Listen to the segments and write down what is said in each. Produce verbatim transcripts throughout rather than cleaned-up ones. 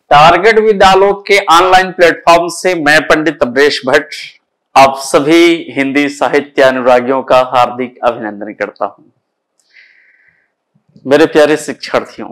Target with आलोक के online platform से मैं पंडित अमरेश भट्ट आप सभी हिंदी साहित्य अनुरागियों का हार्दिक अभिनंदन करता हूं। मेरे प्यारे शिक्षार्थियों,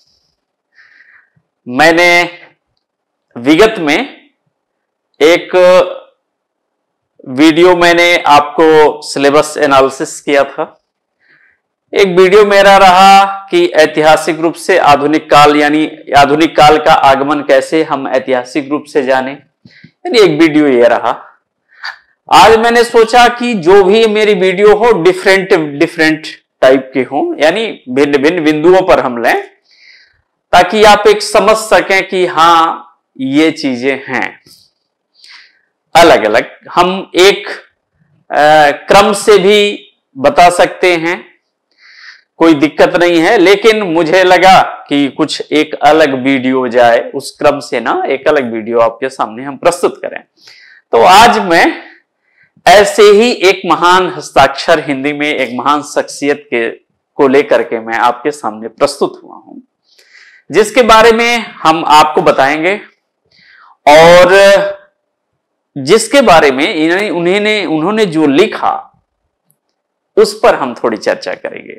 मैंने विगत में एक वीडियो मैंने आपको सिलेबस एनालिसिस किया था। एक वीडियो मेरा रहा कि ऐतिहासिक रूप से आधुनिक काल यानी आधुनिक काल का आगमन कैसे हम ऐतिहासिक रूप से जाने, यानी एक वीडियो ये रहा। आज मैंने सोचा कि जो भी मेरी वीडियो हो डिफरेंट डिफरेंट टाइप के हो, यानी भिन्न भिन्न बिंदुओं पर हम लें ताकि आप एक समझ सकें कि हाँ ये चीजें हैं अलग अलग। हम एक आ, क्रम से भी बता सकते हैं, कोई दिक्कत नहीं है, लेकिन मुझे लगा कि कुछ एक अलग वीडियो जाए, उस क्रम से ना एक अलग वीडियो आपके सामने हम प्रस्तुत करें। तो आज मैं ऐसे ही एक महान हस्ताक्षर हिंदी में एक महान शख्सियत के को लेकर के मैं आपके सामने प्रस्तुत हुआ हूं, जिसके बारे में हम आपको बताएंगे और जिसके बारे में उन्होंने उन्होंने जो लिखा उस पर हम थोड़ी चर्चा करेंगे।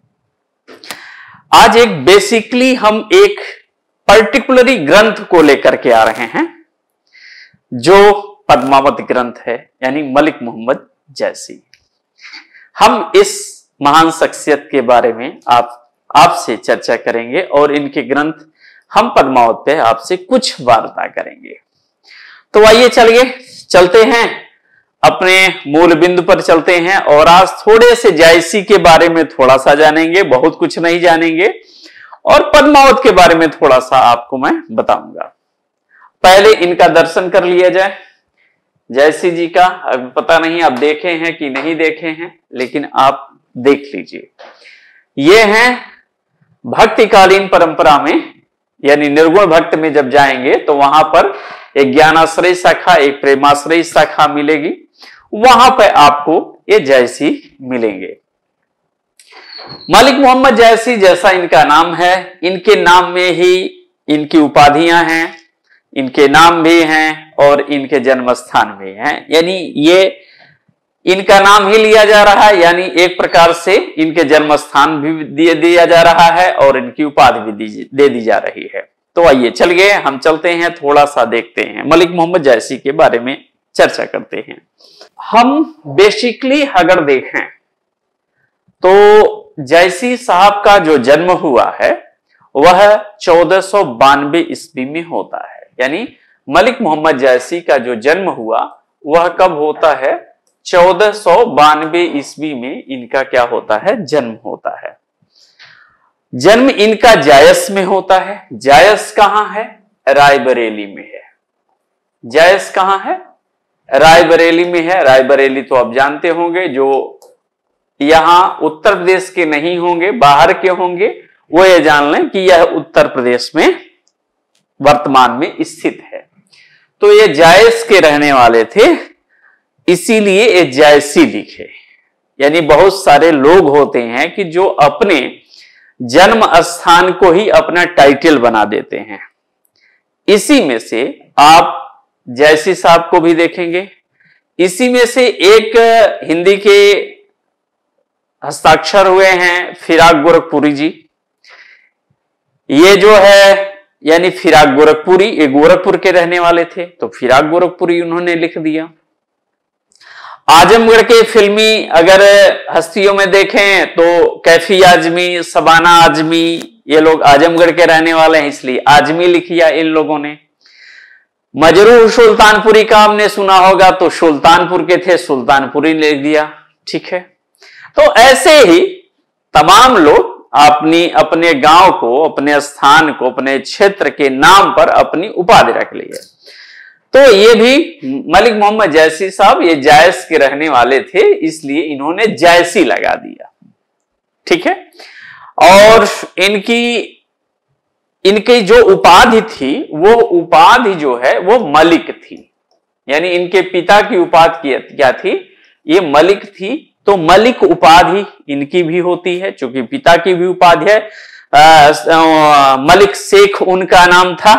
आज एक बेसिकली हम एक पर्टिकुलरी ग्रंथ को लेकर के आ रहे हैं जो पद्मावत ग्रंथ है, यानी मलिक मोहम्मद जैसी। हम इस महान शख्सियत के बारे में आप आपसे चर्चा करेंगे और इनके ग्रंथ हम पद्मावत पे आपसे कुछ वार्ता करेंगे। तो आइए चलिए चलते हैं, अपने मूल बिंदु पर चलते हैं और आज थोड़े से जायसी के बारे में थोड़ा सा जानेंगे, बहुत कुछ नहीं जानेंगे, और पद्मावत के बारे में थोड़ा सा आपको मैं बताऊंगा। पहले इनका दर्शन कर लिया जाए। जायसी जी का अब पता नहीं आप देखे हैं कि नहीं देखे हैं, लेकिन आप देख लीजिए। ये हैं भक्तिकालीन परंपरा में, यानी निर्गुण भक्त में जब जाएंगे तो वहां पर एक ज्ञानाश्रय शाखा, एक प्रेमाश्रय शाखा मिलेगी, वहां पर आपको ये जैसी मिलेंगे। मलिक मोहम्मद जैसी जैसा इनका नाम है, इनके नाम में ही इनकी उपाधियां हैं, इनके नाम भी हैं और इनके जन्म स्थान भी हैं, यानी ये इनका नाम ही लिया जा रहा है, यानी एक प्रकार से इनके जन्म स्थान भी दिए दिया जा रहा है और इनकी उपाधि भी दे दी जा रही है। तो आइए चलिए हम चलते हैं, थोड़ा सा देखते हैं, मलिक मोहम्मद जैसी के बारे में चर्चा करते हैं। हम बेसिकली अगर देखें तो जैसी साहब का जो जन्म हुआ है वह चौदह सौ बानवे ईस्वी में होता है, यानी मलिक मोहम्मद जैसी का जो जन्म हुआ वह कब होता है? चौदह सौ बानवे ईस्वी में इनका क्या होता है? जन्म होता है। जन्म इनका जायस में होता है। जायस कहां है? रायबरेली में है। जायस कहां है? रायबरेली में है। रायबरेली तो आप जानते होंगे, जो यहां उत्तर प्रदेश के नहीं होंगे, बाहर के होंगे, वो ये जान लें कि यह उत्तर प्रदेश में वर्तमान में स्थित है। तो ये जायस के रहने वाले थे, इसीलिए ये जायसी लिखे। यानी बहुत सारे लोग होते हैं कि जो अपने जन्म स्थान को ही अपना टाइटल बना देते हैं। इसी में से आप जैसी साहब को भी देखेंगे। इसी में से एक हिंदी के हस्ताक्षर हुए हैं फिराक गोरखपुरी जी। ये जो है यानी फिराक गोरखपुरी, ये गोरखपुर के रहने वाले थे, तो फिराक गोरखपुरी उन्होंने लिख दिया। आजमगढ़ के फिल्मी अगर हस्तियों में देखें तो कैफी आजमी, शबाना आजमी, ये लोग आजमगढ़ के रहने वाले हैं, इसलिए आजमी लिखिया इन लोगों ने। मजरूह सुल्तानपुरी का हमने सुना होगा, तो सुल्तानपुर के थे, सुल्तानपुरी लिख दिया। ठीक है, तो ऐसे ही तमाम लोग अपनी अपने गांव को, अपने स्थान को, अपने क्षेत्र के नाम पर अपनी उपाधि रख ली है। तो ये भी मलिक मोहम्मद जैसी साहब ये जायस के रहने वाले थे, इसलिए इन्होंने जायसी लगा दिया। ठीक है, और इनकी इनकी जो उपाधि थी वो उपाधि जो है वो मलिक थी, यानी इनके पिता की उपाधि क्या थी? ये मलिक थी। तो मलिक उपाधि इनकी भी होती है, चूंकि पिता की भी उपाधि है। आ, आ, मलिक शेख उनका नाम था,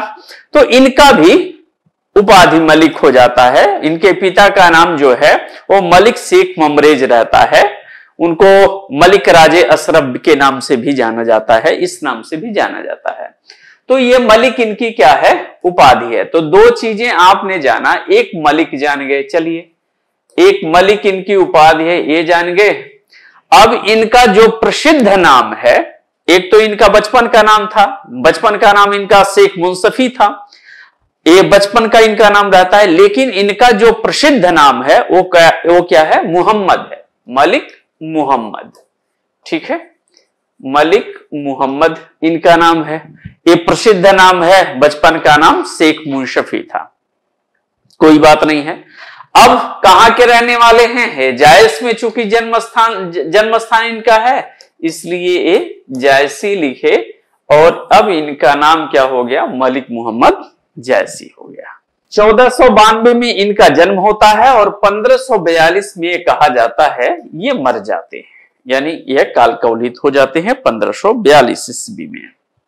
तो इनका भी उपाधि मलिक हो जाता है। इनके पिता का नाम जो है वो मलिक शेख ममरेज रहता है। उनको मलिक राजे अशरफ के नाम से भी जाना जाता है, इस नाम से भी जाना जाता है। तो ये मलिक इनकी क्या है, उपाधि है। तो दो चीजें आपने जाना, एक मलिक जान गए, चलिए एक मलिक इनकी उपाधि है ये जान गए। अब इनका जो प्रसिद्ध नाम है, एक तो इनका बचपन का नाम था, बचपन का नाम इनका शेख मुंसफी था, ये बचपन का इनका नाम रहता है। लेकिन इनका जो प्रसिद्ध नाम है वो क्या वो क्या है, मुहम्मद है, मलिक मुहम्मद। ठीक है, मलिक मुहम्मद इनका नाम है, ये प्रसिद्ध नाम है। बचपन का नाम शेख मुंसफी था, कोई बात नहीं है। अब कहां के रहने वाले हैं, है जायस में, चूंकि जन्म स्थान जन्म स्थान इनका है इसलिए ये जायसी लिखे। और अब इनका नाम क्या हो गया, मलिक मुहम्मद जैसी हो गया। चौदह सौ बानवे में इनका जन्म होता है और पंद्रह सौ बयालीस में कहा जाता है ये मर जाते हैं, यानी यह कालकवलित हो जाते हैं पंद्रह सौ बयालीस ईस्वी में।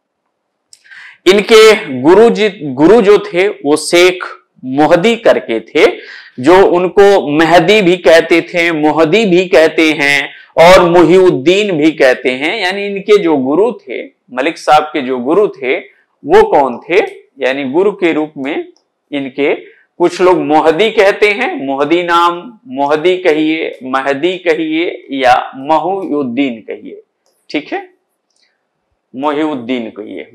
इनके गुरु जी गुरु जो थे वो शेख मोहदी करके थे, जो उनको मेहदी भी कहते थे, मोहदी भी कहते हैं और मुहीउद्दीन भी कहते हैं। यानी इनके जो गुरु थे, मलिक साहब के जो गुरु थे वो कौन थे, यानी गुरु के रूप में इनके कुछ लोग मोहदी कहते हैं, मोहदी नाम, मोहदी कहिए, महदी कहिए या मुहीउद्दीन कहिए। ठीक है, मुहीउद्दीन कहिए,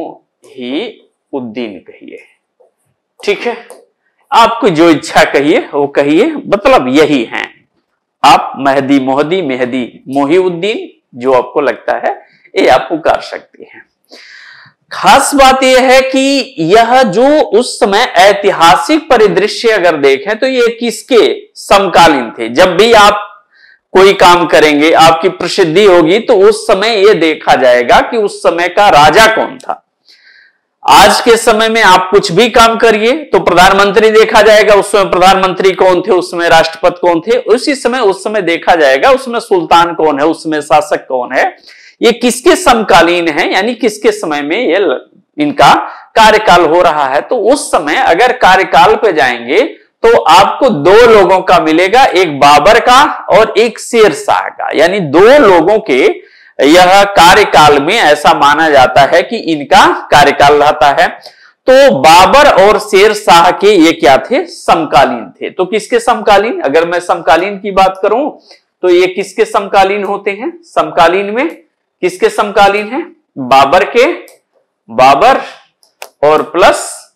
मुहीउद्दीन कहिए। ठीक है, आपको जो इच्छा कहिए वो कहिए, मतलब यही है। आप महदी, मोहदी, मेहदी, मुहीउद्दीन जो आपको लगता है ये आप पुकार सकते हैं। खास बात यह है कि यह जो उस समय ऐतिहासिक परिदृश्य अगर देखें तो ये किसके समकालीन थे। जब भी आप कोई काम करेंगे, आपकी प्रसिद्धि होगी, तो उस समय यह देखा जाएगा कि उस समय का राजा कौन था। आज के समय में आप कुछ भी काम करिए तो प्रधानमंत्री देखा जाएगा, उस समय प्रधानमंत्री कौन थे, उस समय राष्ट्रपति कौन थे। उसी समय उस समय देखा जाएगा उसमें सुल्तान कौन है, उसमें शासक कौन है, ये किसके समकालीन है, यानी किसके समय में ये इनका कार्यकाल हो रहा है। तो उस समय अगर कार्यकाल पे जाएंगे तो आपको दो लोगों का मिलेगा, एक बाबर का और एक शेर शाह का। यानी दो लोगों के यह कार्यकाल में ऐसा माना जाता है कि इनका कार्यकाल रहता है। तो बाबर और शेर शाह के ये क्या थे, समकालीन थे। तो किसके समकालीन, अगर मैं समकालीन की बात करूं तो ये किसके समकालीन होते हैं, समकालीन में किसके समकालीन है, बाबर के, बाबर और प्लस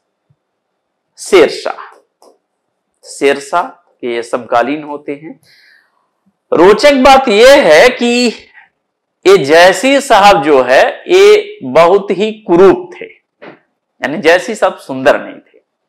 शेरशाह, शेरशाह के ये समकालीन होते हैं। रोचक बात यह है कि ये जैसी साहब जो है ये बहुत ही कुरूप थे, यानी जैसी साहब सुंदर नहीं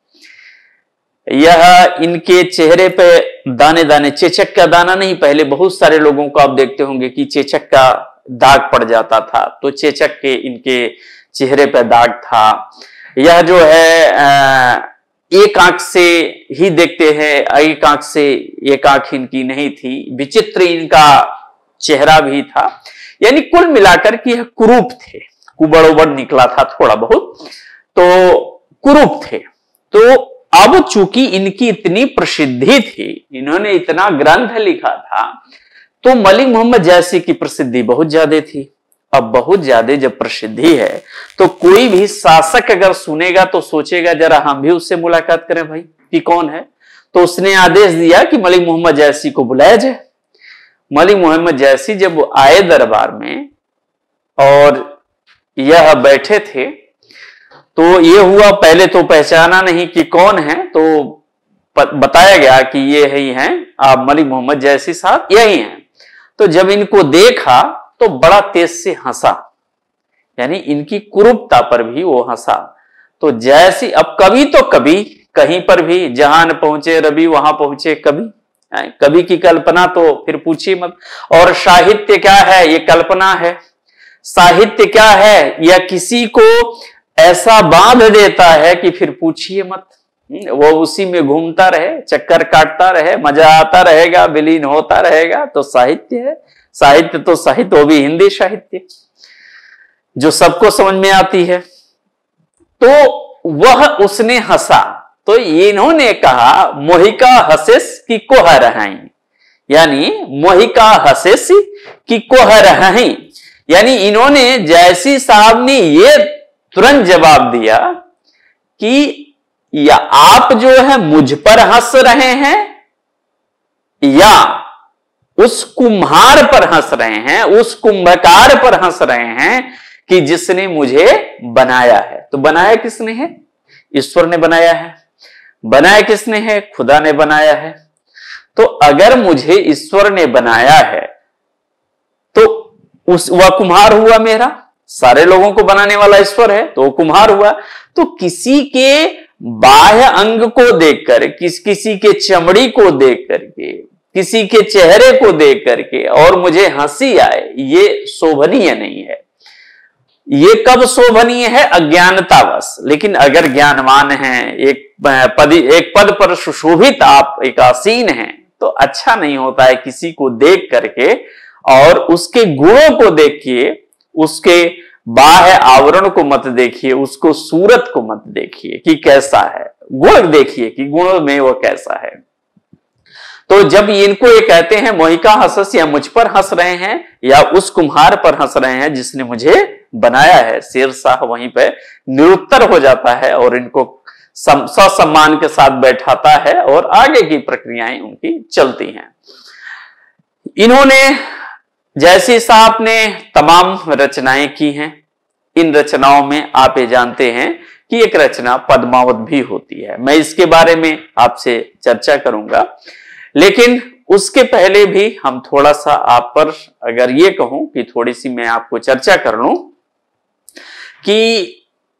थे। यह इनके चेहरे पे दाने दाने, चेचक का दाना नहीं, पहले बहुत सारे लोगों को आप देखते होंगे कि चेचक का दाग पड़ जाता था, तो चेचक के इनके चेहरे पे दाग था। यह जो है एक आंख से ही देखते हैं, एक आंख से एक आंख इनकी नहीं थी, विचित्र इनका चेहरा भी था। यानी कुल मिलाकर के यह कुरूप थे, कुबड़ निकला था थोड़ा बहुत, तो कुरूप थे। तो अब चूंकि इनकी इतनी प्रसिद्धि थी, इन्होंने इतना ग्रंथ लिखा था, तो मलिक मोहम्मद जैसी की प्रसिद्धि बहुत ज्यादा थी। अब बहुत ज्यादा जब प्रसिद्धि है तो कोई भी शासक अगर सुनेगा तो सोचेगा जरा हम भी उससे मुलाकात करें भाई कि कौन है। तो उसने आदेश दिया कि मलिक मोहम्मद जैसी को बुलाया जाए। मलिक मोहम्मद जैसी जब आए दरबार में और यह बैठे थे तो ये हुआ, पहले तो पहचाना नहीं कि कौन है, तो बताया गया कि ये ही हैं आप मलिक मोहम्मद जैसी साहब, यही हैं। तो जब इनको देखा तो बड़ा तेज से हंसा, यानी इनकी कुरूपता पर भी वो हंसा। तो जैसी, अब कभी तो कभी कहीं पर भी जहां न पहुंचे रवि वहां पहुंचे कवि, कवि की कल्पना तो फिर पूछिए मत। और साहित्य क्या है, ये कल्पना है। साहित्य क्या है, यह किसी को ऐसा बांध देता है कि फिर पूछिए मत। वो उसी में घूमता रहे, चक्कर काटता रहे, मजा आता रहेगा, विलीन होता रहेगा। तो साहित्य है, साहित्य तो साहित्य, वो भी हिंदी साहित्य जो सबको समझ में आती है। तो वह उसने हंसा, तो इन्होंने कहा मोहिका हसेस की कोह रहाई, यानी मोहिका हसेस की कोह रहाई, यानी इन्होंने जैसी साहब ने ये तुरंत जवाब दिया कि या आप जो है मुझ पर हंस रहे हैं या उस कुम्हार पर हंस रहे हैं, उस कुंभकार पर हंस रहे हैं कि जिसने मुझे बनाया है। तो बनाया किसने है? ईश्वर ने बनाया है। बनाया किसने है? खुदा ने बनाया है। तो अगर मुझे ईश्वर ने बनाया है तो उस वह कुम्हार हुआ मेरा, सारे लोगों को बनाने वाला ईश्वर है तो वो कुम्हार हुआ। तो किसी के बाह्य अंग को देखकर, किस किसी के चमड़ी को देख करके, किसी के चेहरे को देख करके और मुझे हंसी आए, ये शोभनीय नहीं है। ये कब शोभनीय है? अज्ञानतावश। लेकिन अगर ज्ञानवान हैं, एक पद एक पद पर सुशोभित आप एक आसीन हैं, तो अच्छा नहीं होता है किसी को देख करके और उसके गुणों को देखिए, उसके बाह्य आवरण को मत देखिए, उसको सूरत को मत देखिए कि कैसा है, गुण देखिए कि गुणों में वो कैसा है। तो जब इनको ये कहते हैं मोहिका हंस, या मुझ पर हंस रहे हैं या उस कुम्हार पर हंस रहे हैं जिसने मुझे बनाया है, शेरशाह वहीं पे निरुत्तर हो जाता है और इनको ससम्मान के साथ बैठाता है और आगे की प्रक्रियाएं उनकी चलती हैं। इन्होंने जैसी साहब ने तमाम रचनाएं की हैं। इन रचनाओं में आप ये जानते हैं कि एक रचना पद्मावत भी होती है। मैं इसके बारे में आपसे चर्चा करूंगा, लेकिन उसके पहले भी हम थोड़ा सा आप पर अगर ये कहूं कि थोड़ी सी मैं आपको चर्चा कर लूं कि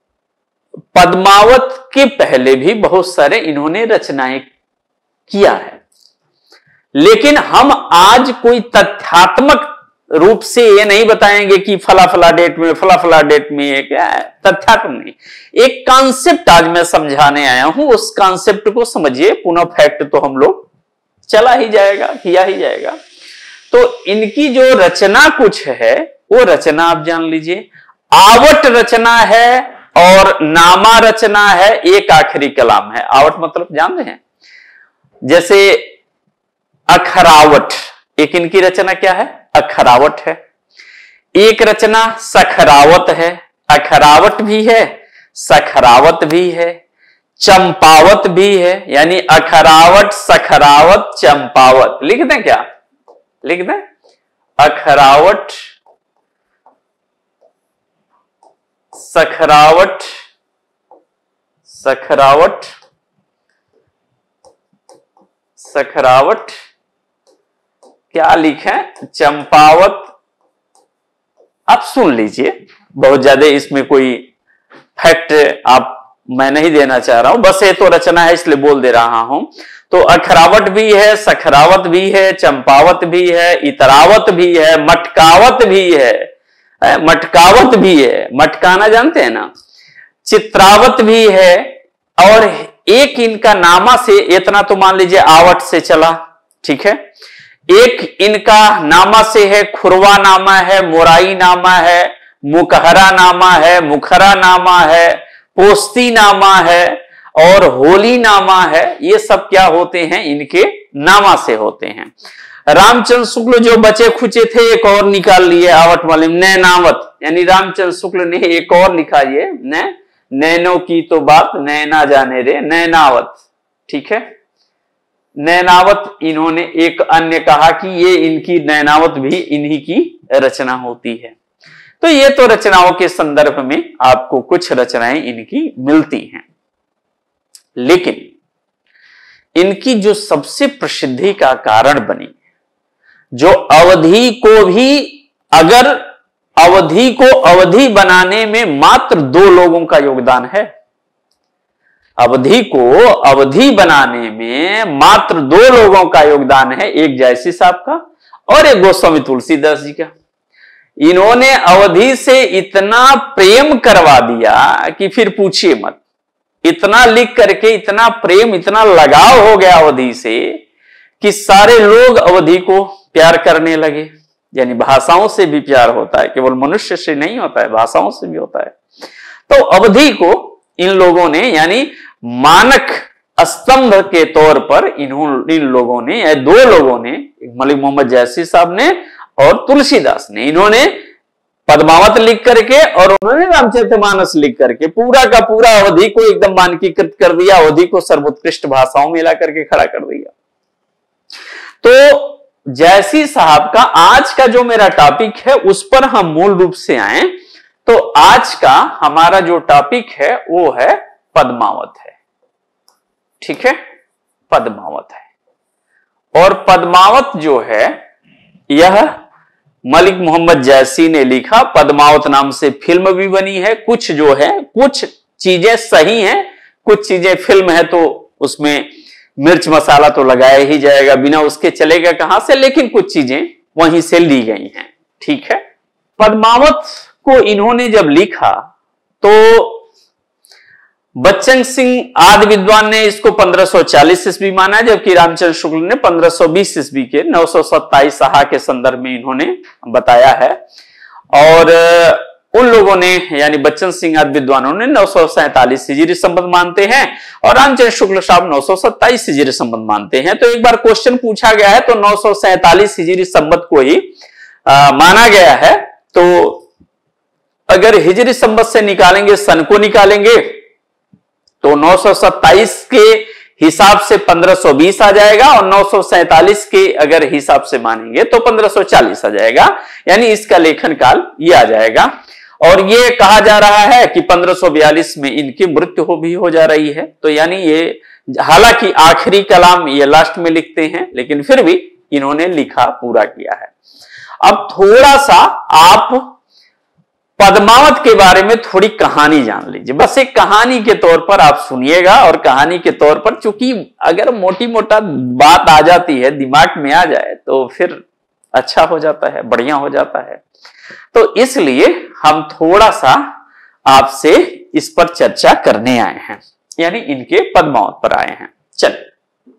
पद्मावत के पहले भी बहुत सारे इन्होंने रचनाएं किया है, लेकिन हम आज कोई तथ्यात्मक रूप से ये नहीं बताएंगे कि फला फला डेट में फला फला डेट में ये क्या है, तथ्यात्मक नहीं। एक कॉन्सेप्ट आज मैं समझाने आया हूं, उस कॉन्सेप्ट को समझिए। पुनः फैक्ट तो हम लोग चला ही जाएगा, किया ही जाएगा। तो इनकी जो रचना कुछ है वो रचना आप जान लीजिए। आवट रचना है और नामा रचना है, एक आखिरी कलाम है। आवट मतलब जानते हैं, जैसे अखरावट, एक इनकी रचना क्या है? अखरावट है। एक रचना सखरावत है, अखरावट भी है, सखरावत भी है, चंपावत भी है, यानी अखरावट, सखरावत, चंपावत। लिख दें क्या? लिख दें अखरावट, सखरावट, सखरावट, सखरावट, क्या लिखें? चंपावत। आप सुन लीजिए, बहुत ज्यादा इसमें कोई फैक्ट आप मैं नहीं देना चाह रहा हूं, बस ये तो रचना है इसलिए बोल दे रहा हूं। तो अखरावट भी है, सखरावत भी है, चंपावत भी है, इतरावत भी है, मटकावत भी है, मटकावत भी है, मटकाना जानते हैं ना, चित्रावत भी है, और एक इनका नामा से, इतना तो मान लीजिए आवट से चला, ठीक है। एक इनका नामा से है, खुरवा नामा है, मोराई नामा है, मुकहरा नामा है, मुखरा नामा है, पोस्ती नामा है और होली नामा है। ये सब क्या होते हैं? इनके नामा से होते हैं। रामचंद्र शुक्ल जो बचे खुचे थे एक और निकाल लिए आवट वाले, नैनावत, यानी रामचंद्र शुक्ल ने एक और लिखा, ये नै नैनो की तो बात नैना जाने रे, नैनावत, ठीक है। नैनावत इन्होंने एक अन्य कहा कि ये इनकी नैनावत भी इन्हीं की रचना होती है। तो ये तो रचनाओं के संदर्भ में आपको कुछ रचनाएं इनकी मिलती हैं, लेकिन इनकी जो सबसे प्रसिद्धि का कारण बनी, जो अवधि को भी, अगर अवधि को अवधि बनाने में मात्र दो लोगों का योगदान है, अवधि को अवधि बनाने में मात्र दो लोगों का योगदान है, एक जयसी साहब का और एक गोस्वामी तुलसीदास जी का। इन्होंने अवधि से इतना प्रेम करवा दिया कि फिर पूछिए मत। इतना लिख करके इतना प्रेम, इतना लगाव हो गया अवधि से कि सारे लोग अवधि को प्यार करने लगे। यानी भाषाओं से भी प्यार होता है, केवल मनुष्य से नहीं होता है, भाषाओं से भी होता है। तो अवधि को इन लोगों ने यानी मानक स्तंभ के तौर पर इन्होंने इन लोगों ने या दो लोगों ने, मलिक मोहम्मद जैसी साहब ने और तुलसीदास ने, इन्होंने पद्मावत लिख करके और उन्होंने रामचरितमानस लिख करके पूरा का पूरा अवधि को एकदम मानकीकृत कर दिया, अवधि को सर्वोत्कृष्ट भाषाओं में ला करके खड़ा कर दिया। तो जैसी साहब का आज का जो मेरा टॉपिक है उस पर हम मूल रूप से आए तो आज का हमारा जो टॉपिक है वो है पद्मावत है। ठीक है, पद्मावत है। और पद्मावत जो है यह मलिक मोहम्मद जैसी ने लिखा। पद्मावत नाम से फिल्म भी बनी है। कुछ जो है कुछ चीजें सही हैं, कुछ चीजें फिल्म है तो उसमें मिर्च मसाला तो लगाया ही जाएगा, बिना उसके चलेगा कहां से, लेकिन कुछ चीजें वहीं से ली गई हैं। ठीक है, पद्मावत को इन्होंने जब लिखा तो बच्चन सिंह आदि विद्वान ने इसको पंद्रह सौ चालीस ईस्वी माना, जबकि रामचंद्र शुक्ल ने पंद्रह सौ बीस ईस्वी के नौ सौ सत्ताईस साहा के संदर्भ में इन्होंने बताया है। और उन लोगों ने यानी बच्चन सिंह आदि विद्वानों ने नौ सौ सैतालीस हिजरी संबंध मानते हैं और रामचंद्र शुक्ल साहब नौ सौ सत्ताईस हिजरी संबंध मानते हैं। तो एक बार क्वेश्चन पूछा गया है तो नौ सौ सैतालीस हिजरी संबंध को ही आ, माना गया है। तो अगर हिजरी संबंध से निकालेंगे, सन को निकालेंगे तो नौ सौ सत्ताईस के हिसाब से पंद्रह सौ बीस आ जाएगा और नौ सौ सैतालीस के अगर हिसाब से मानेंगे तो पंद्रह सौ चालीस आ जाएगा, यानी इसका लेखन काल ये आ जाएगा। और ये कहा जा रहा है कि पंद्रह सौ बयालीस में इनकी मृत्यु हो भी हो जा रही है। तो यानी ये हालांकि आखिरी कलाम ये लास्ट में लिखते हैं, लेकिन फिर भी इन्होंने लिखा पूरा किया है। अब थोड़ा सा आप पद्मावत के बारे में थोड़ी कहानी जान लीजिए, बस एक कहानी के तौर पर आप सुनिएगा। और कहानी के तौर पर चूंकि अगर मोटी मोटा बात आ जाती है, दिमाग में आ जाए तो फिर अच्छा हो जाता है, बढ़िया हो जाता है। तो इसलिए हम थोड़ा सा आपसे इस पर चर्चा करने आए हैं, यानी इनके पद्मावत पर आए हैं। चलिए,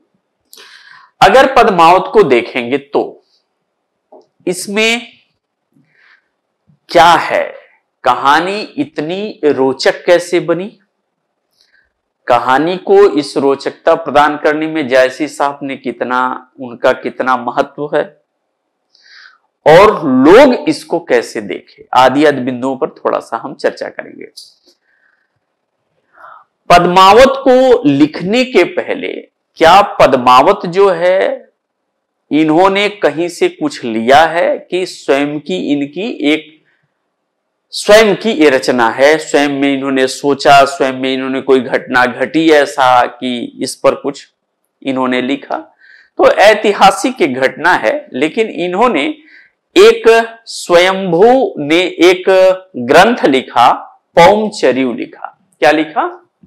अगर पद्मावत को देखेंगे तो इसमें क्या है, कहानी इतनी रोचक कैसे बनी, कहानी को इस रोचकता प्रदान करने में जैसी साहब ने कितना, उनका कितना महत्व है और लोग इसको कैसे देखे, आदि आदि बिंदुओं पर थोड़ा सा हम चर्चा करेंगे। पद्मावत को लिखने के पहले क्या पद्मावत जो है इन्होंने कहीं से कुछ लिया है कि स्वयं की इनकी एक स्वयं की ये रचना है, स्वयं में इन्होंने सोचा, स्वयं में इन्होंने कोई घटना घटी ऐसा कि इस पर कुछ इन्होंने लिखा? तो ऐतिहासिक एक घटना है, लेकिन इन्होंने एक स्वयंभू ने एक ग्रंथ लिखा, पौमचर्यु लिखा। क्या लिखा?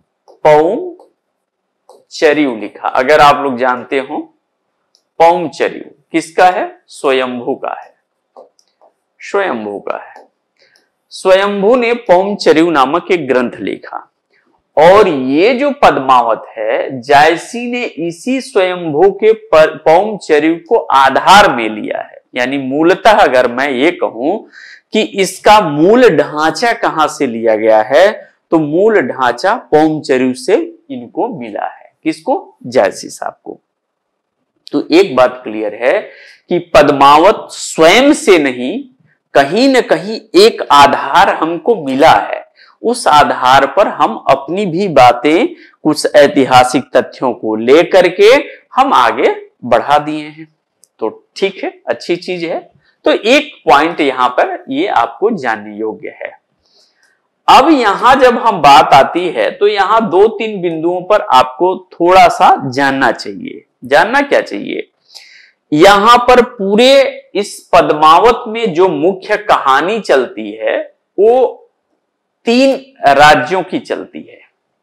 पौमचर्यु लिखा। अगर आप लोग जानते हो पौमचर्यु किसका है? स्वयंभू का है, स्वयंभू का है। स्वयंभू ने पौमचर्यु नामक एक ग्रंथ लिखा और ये जो पद्मावत है जायसी ने इसी स्वयंभू के पौमचर्यु को आधार में लिया है। यानी मूलतः अगर मैं ये कहूं कि इसका मूल ढांचा कहां से लिया गया है तो मूल ढांचा पौमचर्यु से इनको मिला है। किसको? जायसी साहब को। तो एक बात क्लियर है कि पद्मावत स्वयं से नहीं, कहीं न कहीं एक आधार हमको मिला है, उस आधार पर हम अपनी भी बातें, कुछ ऐतिहासिक तथ्यों को लेकर के हम आगे बढ़ा दिए हैं। तो ठीक है, अच्छी चीज है। तो एक पॉइंट यहां पर ये आपको जानने योग्य है। अब यहां जब हम बात आती है तो यहां दो तीन बिंदुओं पर आपको थोड़ा सा जानना चाहिए। जानना क्या चाहिए? यहां पर पूरे इस पद्मावत में जो मुख्य कहानी चलती है वो तीन राज्यों की चलती है।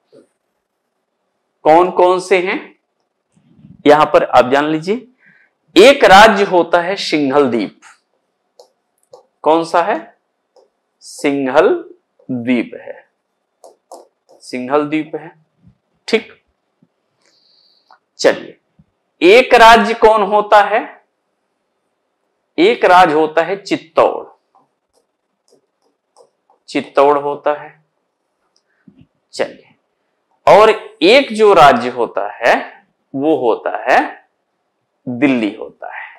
कौन कौन से हैं यहां पर आप जान लीजिए। एक राज्य होता है सिंघल द्वीप। कौन सा है? सिंघल द्वीप है, सिंघल द्वीप है। ठीक, चलिए, एक राज्य कौन होता है? एक राज्य होता है चित्तौड़, चित्तौड़ होता है। चलिए, और एक जो राज्य होता है वो होता है दिल्ली होता है।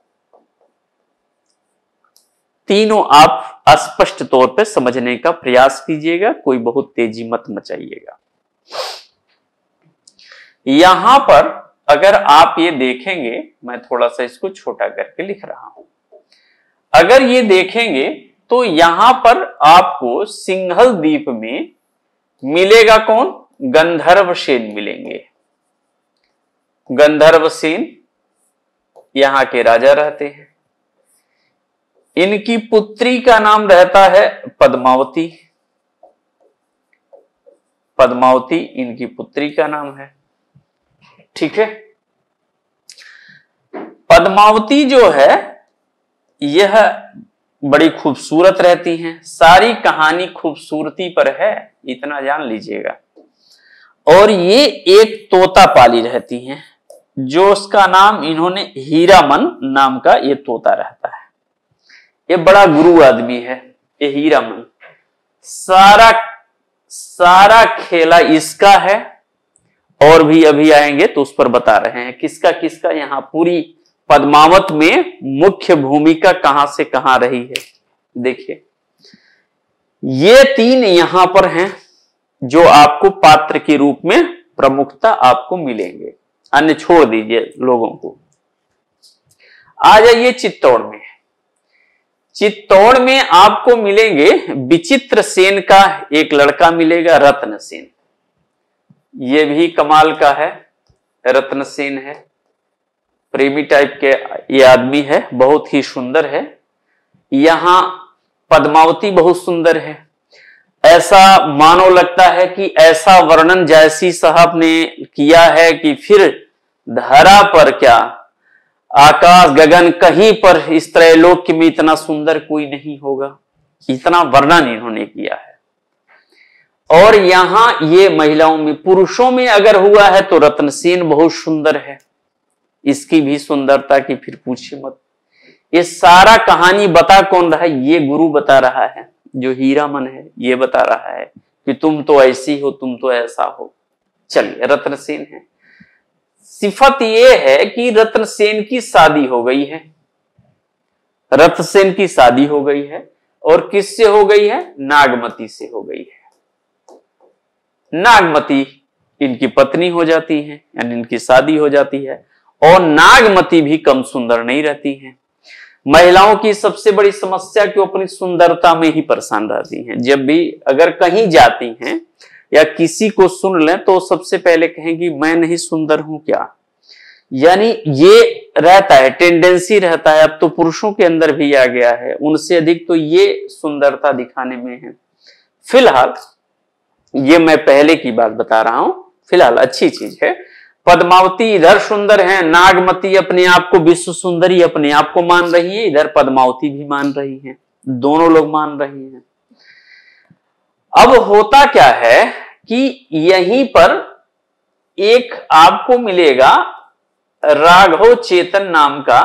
तीनों आप स्पष्ट तौर पे समझने का प्रयास कीजिएगा, कोई बहुत तेजी मत मचाइएगा। यहां पर अगर आप ये देखेंगे, मैं थोड़ा सा इसको छोटा करके लिख रहा हूं, अगर ये देखेंगे तो यहां पर आपको सिंघल द्वीप में मिलेगा कौन? गंधर्वसेन मिलेंगे। गंधर्वसेन यहां के राजा रहते हैं। इनकी पुत्री का नाम रहता है पद्मावती। पद्मावती इनकी पुत्री का नाम है। ठीक है, पद्मावती जो है यह बड़ी खूबसूरत रहती हैं। सारी कहानी खूबसूरती पर है, इतना जान लीजिएगा। और ये एक तोता पाली रहती हैं, जो उसका नाम इन्होंने हीरामन नाम का ये तोता रहता है। ये बड़ा गुरु आदमी है ये हीरामन। सारा सारा खेला इसका है, और भी अभी आएंगे तो उस पर बता रहे हैं किसका किसका यहां पूरी पद्मावत में मुख्य भूमिका कहां से कहां रही है। देखिए ये तीन यहां पर हैं जो आपको पात्र के रूप में प्रमुखता आपको मिलेंगे, अन्य छोड़ दीजिए लोगों को। आ जाइए चित्तौड़ में। चित्तौड़ में आपको मिलेंगे विचित्र सेन का एक लड़का मिलेगा, रत्न सेन। ये भी कमाल का है, रत्न सेन है, प्रेमी टाइप के ये आदमी है, बहुत ही सुंदर है। यहां पद्मावती बहुत सुंदर है। ऐसा मानो लगता है कि ऐसा वर्णन जायसी साहब ने किया है कि फिर धरा पर क्या, आकाश गगन कहीं पर इस त्रैलोक्य में इतना सुंदर कोई नहीं होगा, इतना वर्णन इन्होंने किया है। और यहां ये महिलाओं में, पुरुषों में अगर हुआ है तो रत्नसेन बहुत सुंदर है, इसकी भी सुंदरता की फिर पूछिए मत। ये सारा कहानी बता कौन रहा है? ये गुरु बता रहा है, जो हीरामन है ये बता रहा है कि तुम तो ऐसी हो, तुम तो ऐसा हो। चलिए रत्नसेन है। सिफत ये है कि रत्नसेन की शादी हो गई है, रत्नसेन की शादी हो गई है। और किससे हो गई है? नागमती से हो गई है। नागमती इनकी पत्नी हो जाती है, यानी इनकी शादी हो जाती है। और नागमती भी कम सुंदर नहीं रहती हैं। महिलाओं की सबसे बड़ी समस्या कि वो अपनी सुंदरता में ही परेशान रहती हैं। जब भी अगर कहीं जाती हैं या किसी को सुन लें तो सबसे पहले कहेंगी मैं नहीं सुंदर हूं क्या। यानी ये रहता है, टेंडेंसी रहता है, अब तो पुरुषों के अंदर भी आ गया है, उनसे अधिक तो ये सुंदरता दिखाने में है। फिलहाल ये मैं पहले की बात बता रहा हूं, फिलहाल अच्छी चीज है। पद्मावती इधर सुंदर है, नागमती अपने आप को विश्व सुंदरी अपने आप को मान रही है, इधर पद्मावती भी मान रही है, दोनों लोग मान रही हैं। अब होता क्या है कि यहीं पर एक आपको मिलेगा राघव चेतन नाम का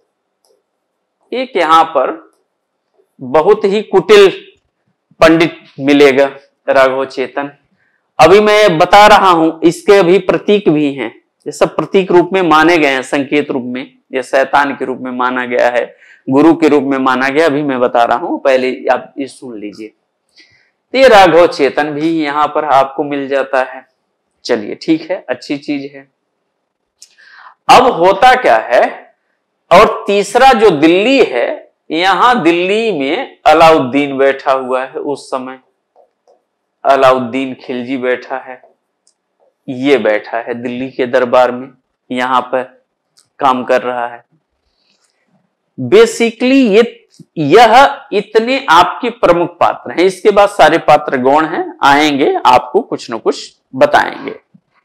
एक यहां पर बहुत ही कुटिल पंडित मिलेगा, राघव चेतन। अभी मैं बता रहा हूं, इसके अभी प्रतीक भी हैं, ये सब प्रतीक रूप में माने गए हैं, संकेत रूप में, ये शैतान के रूप में माना गया है, गुरु के रूप में माना गया। अभी मैं बता रहा हूं, पहले आप ये सुन लीजिए। ये राघव चेतन भी यहां पर आपको मिल जाता है। चलिए ठीक है, अच्छी चीज है। अब होता क्या है, और तीसरा जो दिल्ली है, यहां दिल्ली में अलाउद्दीन बैठा हुआ है। उस समय अलाउद्दीन खिलजी बैठा है, ये बैठा है दिल्ली के दरबार में, यहां पर काम कर रहा है। बेसिकली ये यह इतने आपके प्रमुख पात्र हैं। इसके बाद सारे पात्र गौण हैं, आएंगे आपको कुछ न कुछ बताएंगे।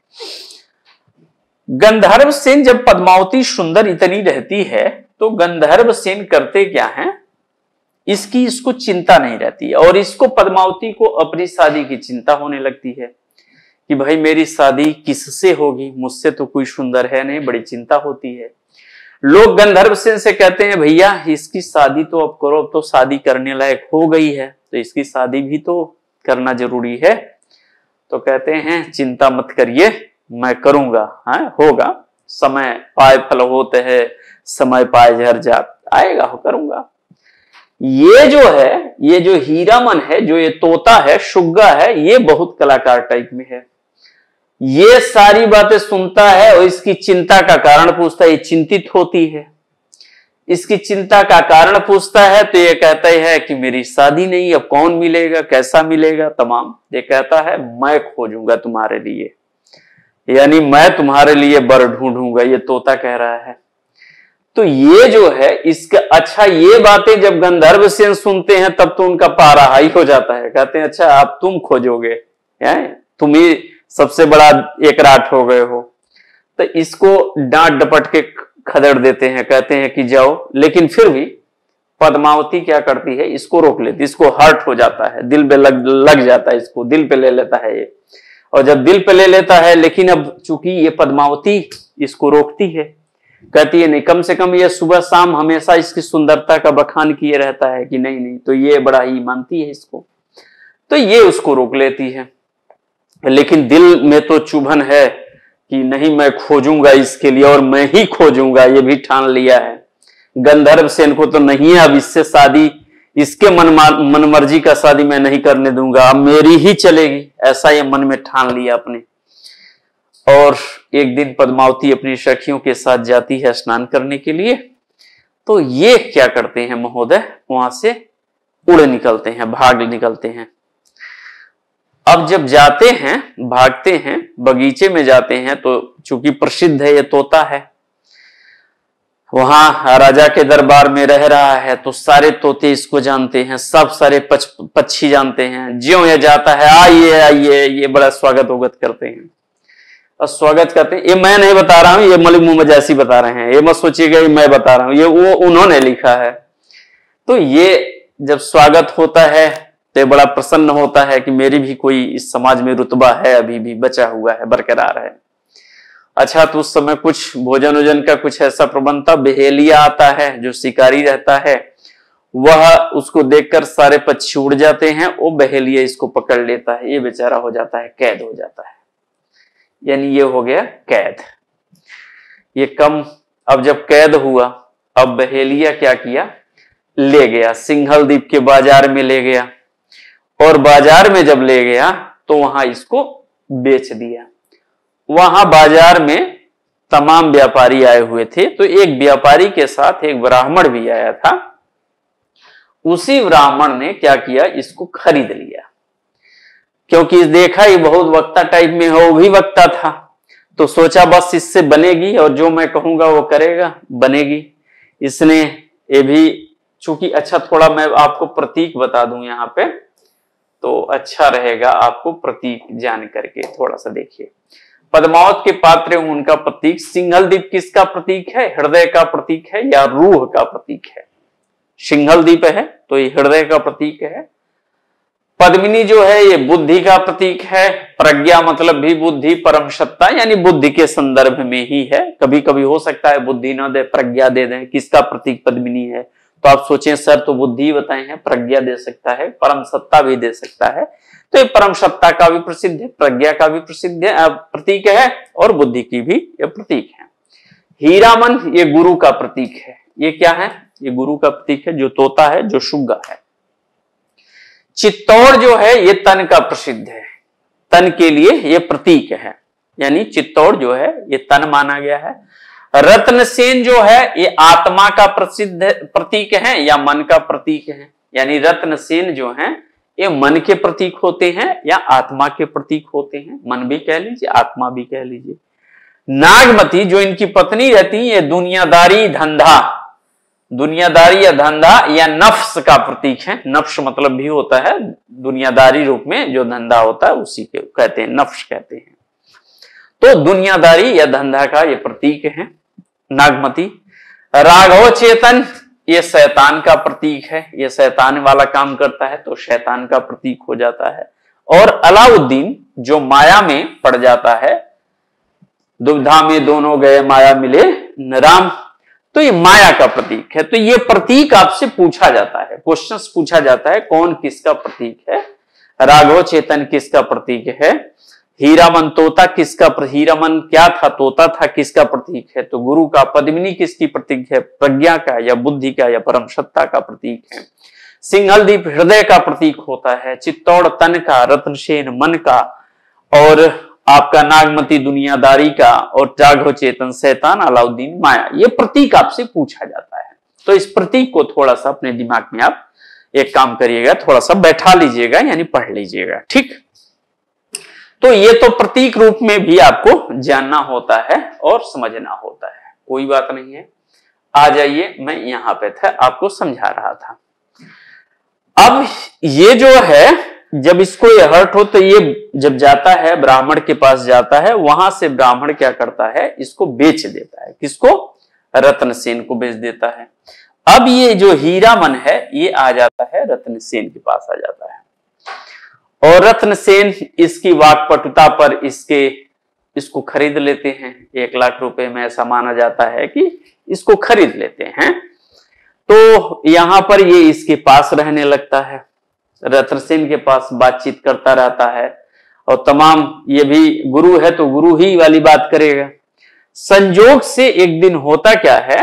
गंधर्व सेन जब पद्मावती सुंदर इतनी रहती है तो गंधर्व सेन करते क्या हैं, इसकी इसको चिंता नहीं रहती है। और इसको, पद्मावती को अपनी शादी की चिंता होने लगती है कि भाई मेरी शादी किससे होगी, मुझसे तो कोई सुंदर है नहीं, बड़ी चिंता होती है। लोग गंधर्व सेन से कहते हैं भैया इसकी शादी तो अब करो, अब तो शादी करने लायक हो गई है, तो इसकी शादी भी तो करना जरूरी है। तो कहते हैं चिंता मत करिए, मैं करूंगा, हाँ होगा, समय पाए फल होते है, समय पाए झर जात, आएगा हो करूंगा। ये जो है, ये जो हीरामन है, जो ये तोता है, शुग्गा है, ये बहुत कलाकार टाइप में है। ये सारी बातें सुनता है और इसकी चिंता का कारण पूछता है, ये चिंतित होती है, इसकी चिंता का कारण पूछता है तो ये कहता है कि मेरी शादी नहीं, अब कौन मिलेगा, कैसा मिलेगा, तमाम। ये कहता है मैं खोजूंगा तुम्हारे लिए, यानी मैं तुम्हारे लिए बर ढूंढूंगा, ये तोता कह रहा है। तो ये जो है इसका, अच्छा ये बातें जब गंधर्व सेन सुनते हैं तब तो उनका पारा हाई हो जाता है। कहते हैं अच्छा आप तुम खोजोगे, तुम ही सबसे बड़ा एक राट हो गए हो। तो इसको डांट डपट के खदेड़ देते हैं, कहते हैं कि जाओ। लेकिन फिर भी पद्मावती क्या करती है, इसको रोक लेती, इसको हर्ट हो जाता है, दिल पे लग लग जाता है, इसको दिल पे ले लेता है ये। और जब दिल पे ले लेता है, लेकिन अब चूंकि ये पद्मावती इसको रोकती है, कहती है नहीं, कम से कम ये सुबह शाम हमेशा इसकी सुंदरता का बखान किए रहता है कि नहीं नहीं, तो ये बड़ा ही मानती है इसको, तो ये उसको रोक लेती है। लेकिन दिल में तो चुभन है कि नहीं मैं खोजूंगा इसके लिए, और मैं ही खोजूंगा, ये भी ठान लिया है। गंधर्व सेन को तो नहीं है अब इससे शादी, इसके मन मनमर्जी का शादी मैं नहीं करने दूंगा, अब मेरी ही चलेगी, ऐसा ये मन में ठान लिया अपने। और एक दिन पद्मावती अपनी सखियों के साथ जाती है स्नान करने के लिए, तो ये क्या करते हैं महोदय, वहां से उड़ निकलते हैं, भाग निकलते हैं। अब जब जाते हैं, भागते हैं, बगीचे में जाते हैं, तो चूंकि प्रसिद्ध है ये तोता है, वहां राजा के दरबार में रह रहा है, तो सारे तोते इसको जानते हैं, सब सारे पच, पक्षी जानते हैं। ज्यों ये जाता है आइए आइए, ये बड़ा स्वागत उगत करते हैं और स्वागत करते हैं। ये मैं नहीं बता रहा हूं, ये मलिक मोहम्मद जैसी बता रहे हैं, ये मत सोचिएगा मैं बता रहा हूं, ये वो उन्होंने लिखा है। तो ये जब स्वागत होता है तो बड़ा प्रसन्न होता है कि मेरी भी कोई इस समाज में रुतबा है, अभी भी बचा हुआ है, बरकरार है। अच्छा, तो उस समय कुछ भोजन वोजन का कुछ ऐसा प्रबंध था। बहेलिया आता है जो शिकारी रहता है, वह उसको देखकर सारे पक्षी उड़ जाते हैं, वो बहेलिया इसको पकड़ लेता है, ये बेचारा हो जाता है, कैद हो जाता है, यानी ये हो गया कैद। ये कम, अब जब कैद हुआ, अब बहेलिया क्या किया, ले गया सिंघल द्वीप के बाजार में ले गया, और बाजार में जब ले गया तो वहां इसको बेच दिया। वहां बाजार में तमाम व्यापारी आए हुए थे, तो एक व्यापारी के साथ एक ब्राह्मण भी आया था। उसी ब्राह्मण ने क्या किया, इसको खरीद लिया, क्योंकि देखा ये बहुत वक्ता टाइप में है, वो भी वक्ता था, तो सोचा बस इससे बनेगी और जो मैं कहूंगा वो करेगा, बनेगी। इसने ये भी चूंकि, अच्छा थोड़ा मैं आपको प्रतीक बता दूं यहाँ पे तो अच्छा रहेगा, आपको प्रतीक जान करके थोड़ा सा देखिए। पद्मावत के पात्र उनका प्रतीक, सिंघल द्वीप किसका प्रतीक है, हृदय का प्रतीक है या रूह का प्रतीक है। सिंघल द्वीप है तो ये हृदय का प्रतीक है। पद्मिनी जो है ये बुद्धि का प्रतीक है। प्रज्ञा मतलब भी बुद्धि, परम सत्ता यानी बुद्धि के संदर्भ में ही है। कभी कभी हो सकता है बुद्धि न दे, प्रज्ञा दे दें। किसका प्रतीक पद्मिनी है, तो आप सोचें सर तो बुद्धि बताए हैं, प्रज्ञा दे सकता है, परम सत्ता भी दे सकता है। तो ये परम सत्ता का भी प्रसिद्ध है, प्रज्ञा का भी प्रसिद्ध है प्रतीक है, और बुद्धि की भी ये प्रतीक है। हीरामन ये गुरु का प्रतीक है। ये क्या है, ये गुरु का प्रतीक है, जो तोता है, जो शुग्गा है। चित्तौड़ जो है ये तन का प्रसिद्ध है, तन के लिए ये प्रतीक है, यानी चित्तौड़ जो है ये तन माना गया है। रत्नसेन जो है ये आत्मा का प्रसिद्ध प्रतीक है या मन का प्रतीक है, यानी रत्नसेन जो है ये मन के प्रतीक होते हैं या आत्मा के प्रतीक होते हैं। मन भी कह लीजिए, आत्मा भी कह लीजिए। नागमती जो इनकी पत्नी रहती है, ये दुनियादारी, धंधा, दुनियादारी या धंधा या नफ्स का प्रतीक है। नफ्स मतलब भी होता है दुनियादारी रूप में जो धंधा होता है उसी के कहते हैं, नफ्स कहते हैं। तो दुनियादारी या धंधा का ये प्रतीक है नागमती। राघव चेतन ये शैतान का प्रतीक है, ये शैतान वाला काम करता है तो शैतान का प्रतीक हो जाता है। और अलाउद्दीन जो माया में पड़ जाता है, दुविधा में दोनों गए माया मिले न राम, तो ये माया का प्रतीक है। तो ये प्रतीक आपसे पूछा जाता है, क्वेश्चंस पूछा जाता है कौन किसका प्रतीक है। राघव चेतन किसका प्रतीक है? हीरामन तोता किसका, हीरामन क्या था? तोता था, किसका प्रतीक है? तो गुरु का। पद्मिनी किसकी प्रतीक है? प्रज्ञा का या बुद्धि का या परम सत्ता का प्रतीक है। सिंहलदीप हृदय का प्रतीक होता है। चित्तौड़ तन का, रत्नसेन मन का, और आपका नागमती दुनियादारी का, और राघव चेतन शैतान, अलाउद्दीन माया। ये प्रतीक आपसे पूछा जाता है। तो इस प्रतीक को थोड़ा सा अपने दिमाग में आप एक काम करिएगा, थोड़ा सा बैठा लीजिएगा, यानी पढ़ लीजिएगा। ठीक, तो ये तो प्रतीक रूप में भी आपको जानना होता है और समझना होता है, कोई बात नहीं है। आ जाइए, मैं यहां पे था, आपको समझा रहा था। अब ये जो है, जब इसको ये हर्ट हो तो ये जब जाता है ब्राह्मण के पास जाता है, वहां से ब्राह्मण क्या करता है? इसको बेच देता है। किसको? रत्नसेन को बेच देता है। अब ये जो हीरामन है ये आ जाता है रत्नसेन के पास आ जाता है, और रत्नसेन इसकी वाकपटुता पर इसके इसको खरीद लेते हैं। एक लाख रुपए में ऐसा माना जाता है कि इसको खरीद लेते हैं। तो यहां पर ये इसके पास रहने लगता है, रत्नसेन के पास बातचीत करता रहता है, और तमाम, ये भी गुरु है तो गुरु ही वाली बात करेगा। संजोग से एक दिन होता क्या है,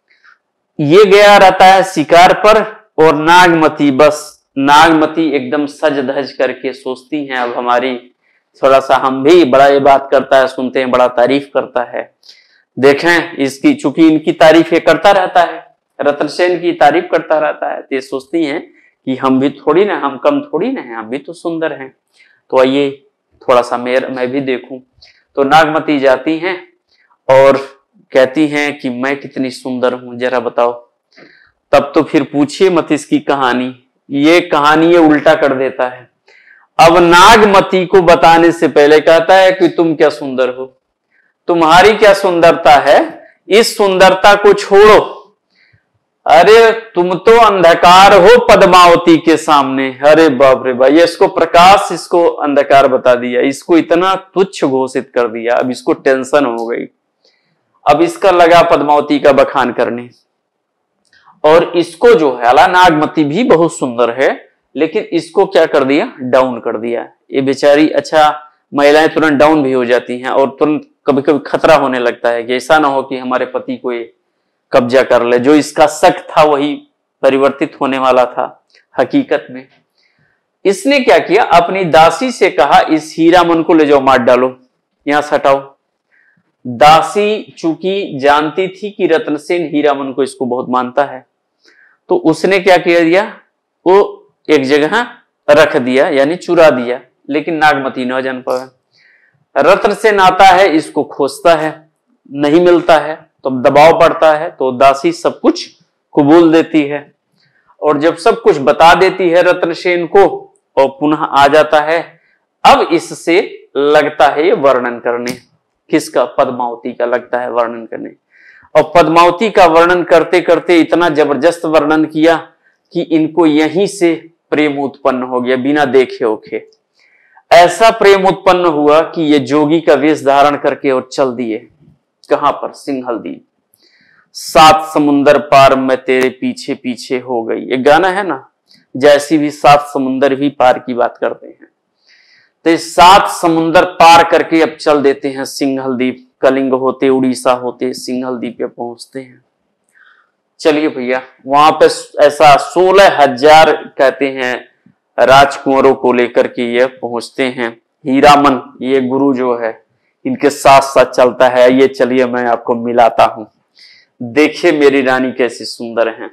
ये गया रहता है शिकार पर, और नागमती, बस नागमती एकदम सज धज करके सोचती हैं अब हमारी, थोड़ा सा हम भी, बड़ा ये बात करता है, सुनते हैं, बड़ा तारीफ करता है, देखें इसकी, चूंकि इनकी तारीफ ये करता रहता है, रत्नसेन की तारीफ करता रहता है, तो ये सोचती हैं कि हम भी थोड़ी ना, हम कम थोड़ी ना हैं, हम भी तो सुंदर हैं, तो आइए थोड़ा सा मेर मैं भी देखूं। तो नागमती जाती हैं और कहती हैं कि मैं कितनी सुंदर हूं, जरा बताओ। तब तो फिर पूछिए मत इसकी कहानी, ये कहानी ये उल्टा कर देता है। अब नागमती को बताने से पहले कहता है कि तुम क्या सुंदर हो, तुम्हारी क्या सुंदरता है, इस सुंदरता को छोड़ो, अरे तुम तो अंधकार हो पद्मावती के सामने। अरे बाप रे भाई, इसको प्रकाश, इसको अंधकार बता दिया, इसको इतना तुच्छ घोषित कर दिया। अब इसको टेंशन हो गई, अब इसका लगा पद्मावती का बखान करने, और इसको जो है, हालांकि नागमती भी बहुत सुंदर है, लेकिन इसको क्या कर दिया? डाउन कर दिया। ये बेचारी, अच्छा महिलाएं तुरंत डाउन भी हो जाती हैं, और तुरंत कभी कभी खतरा होने लगता है कि ऐसा ना हो कि हमारे पति को ये कब्जा कर ले। जो इसका शक था वही परिवर्तित होने वाला था हकीकत में। इसने क्या किया, अपनी दासी से कहा इस हीरामन को ले जाओ, मार डालो, यहां से हटाओ। दासी चूंकि जानती थी कि रत्नसेन हीरामन को, इसको बहुत मानता है, तो उसने क्या किया दिया, वो एक जगह रख दिया, यानी चुरा दिया, लेकिन नागमती न जान पाया। रत्नसेन आता है, इसको खोजता है, नहीं मिलता है, तो दबाव पड़ता है, तो दासी सब कुछ कबूल देती है, और जब सब कुछ बता देती है रत्नसेन को, और पुनः आ जाता है। अब इससे लगता है ये वर्णन करने, किसका? पद्मावती का लगता है वर्णन करने, और पद्मावती का वर्णन करते करते इतना जबरदस्त वर्णन किया कि इनको यहीं से प्रेम उत्पन्न हो गया, बिना देखे ओखे। ऐसा प्रेम उत्पन्न हुआ कि ये जोगी का वेश धारण करके और चल दिए, कहां पर? सिंहलदीप। सात समुंदर पार मैं तेरे पीछे पीछे हो गई, एक गाना है ना, जैसी भी सात समुंदर भी पार की बात करते हैं। तो सात समुंदर पार करके अब चल देते हैं सिंहलदीप, कलिंग होते, उड़ीसा होते, सिंहलदीप पे पहुंचते हैं। चलिए भैया, वहां पे ऐसा सोलह हजार कहते हैं राजकुंवरों को लेकर के ये पहुंचते हैं। हीरामन ये गुरु जो है इनके साथ साथ चलता है। ये चलिए मैं आपको मिलाता हूं, देखिए मेरी रानी कैसी सुंदर है।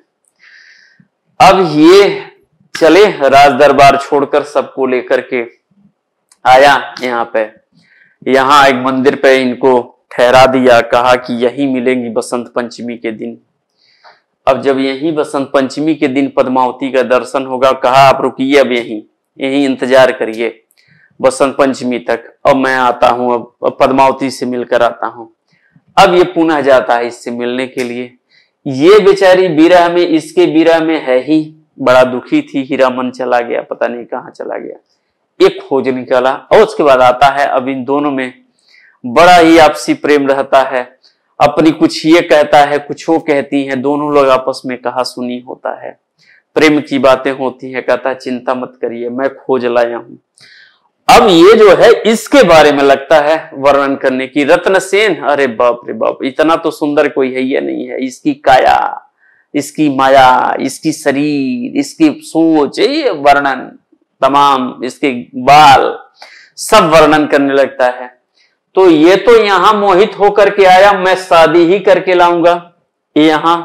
अब ये चले राज दरबार छोड़कर, सबको लेकर के आया यहाँ पे, यहाँ एक मंदिर पे इनको ठहरा दिया, कहा कि यही मिलेंगी बसंत पंचमी के दिन। अब जब यही बसंत पंचमी के दिन पद्मावती का दर्शन होगा, कहा आप रुकिए, अब यहीं यहीं इंतजार करिए बसंत पंचमी तक, अब मैं आता हूं, अब पद्मावती से मिलकर आता हूं। अब ये पुनः जाता है इससे मिलने के लिए। ये बेचारी विरह में, इसके विरह में है ही बड़ा दुखी थी। हीरामन चला गया, पता नहीं कहाँ चला गया, एक खोज निकाला, और उसके बाद आता है। अब इन दोनों में बड़ा ही आपसी प्रेम रहता है, अपनी कुछ ये कहता है, कुछ वो कहती है, दोनों लोग आपस में कहा सुनी होता है। प्रेम की बातें होती हैं, कहता है चिंता मत करिए मैं खोज लाया हूं। अब ये जो है इसके बारे में लगता है वर्णन करने की। रत्नसेन, अरे बाप रे बाप, इतना तो सुंदर कोई है ये नहीं है, इसकी काया, इसकी माया, इसकी शरीर, इसकी सोच, ये वर्णन तमाम, इसके बाल, सब वर्णन करने लगता है। तो ये तो यहां मोहित होकर के आया, मैं शादी ही करके लाऊंगा यहां।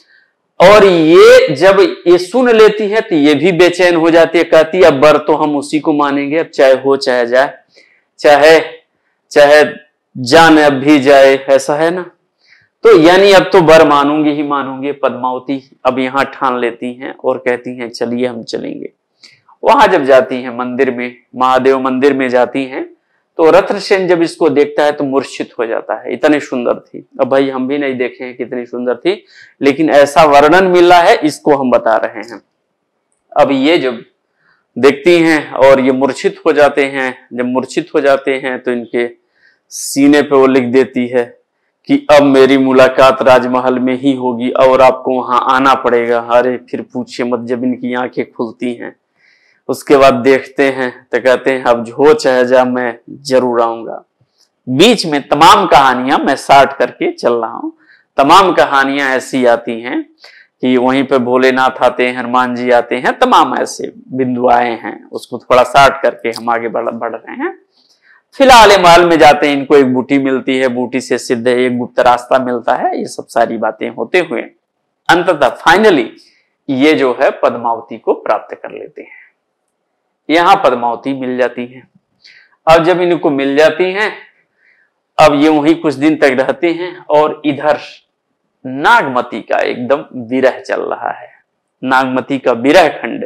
और ये जब ये सुन लेती है तो ये भी बेचैन हो जाती है, कहती है अब बर तो हम उसी को मानेंगे, अब चाहे हो चाहे जाए, चाहे चाहे जान अब भी जाए, ऐसा है ना। तो यानी अब तो बर मानूंगी ही मानूंगी। पद्मावती अब यहां ठान लेती हैं और कहती हैं चलिए हम चलेंगे। वहां जब जाती हैं मंदिर में, महादेव मंदिर में जाती हैं, तो रत्नसेन जब इसको देखता है तो मूर्छित हो जाता है, इतनी सुंदर थी। अब भाई हम भी नहीं देखे हैं कितनी सुंदर थी, लेकिन ऐसा वर्णन मिला है इसको हम बता रहे हैं। अब ये जब देखती हैं और ये मूर्छित हो जाते हैं, जब मूर्छित हो जाते हैं तो इनके सीने पे वो लिख देती है कि अब मेरी मुलाकात राजमहल में ही होगी और आपको वहां आना पड़ेगा। अरे फिर पूछे मत, जब इनकी आंखें खुलती हैं उसके बाद देखते हैं तो कहते हैं अब जो चाहे जा मैं जरूर आऊंगा। बीच में तमाम कहानियां मैं साठ करके चल रहा हूं, तमाम कहानियां ऐसी आती हैं कि वहीं पे भोलेनाथ आते हैं, हनुमान जी आते हैं, तमाम ऐसे बिंदु आए हैं, उसको थोड़ा साठ करके हम आगे बढ़ बढ़ रहे हैं। फिलहाल महल में जाते हैं, इनको एक बूटी मिलती है, बूटी से सीधे एक गुप्त रास्ता मिलता है, ये सब सारी बातें होते हुए अंततः फाइनली ये जो है पद्मावती को प्राप्त कर लेते हैं। यहां पद्मावती मिल जाती हैं। अब जब इनको मिल जाती हैं, अब ये वहीं कुछ दिन तक रहते हैं और इधर नागमती का एकदम विरह चल रहा है। नागमती का विरह खंड,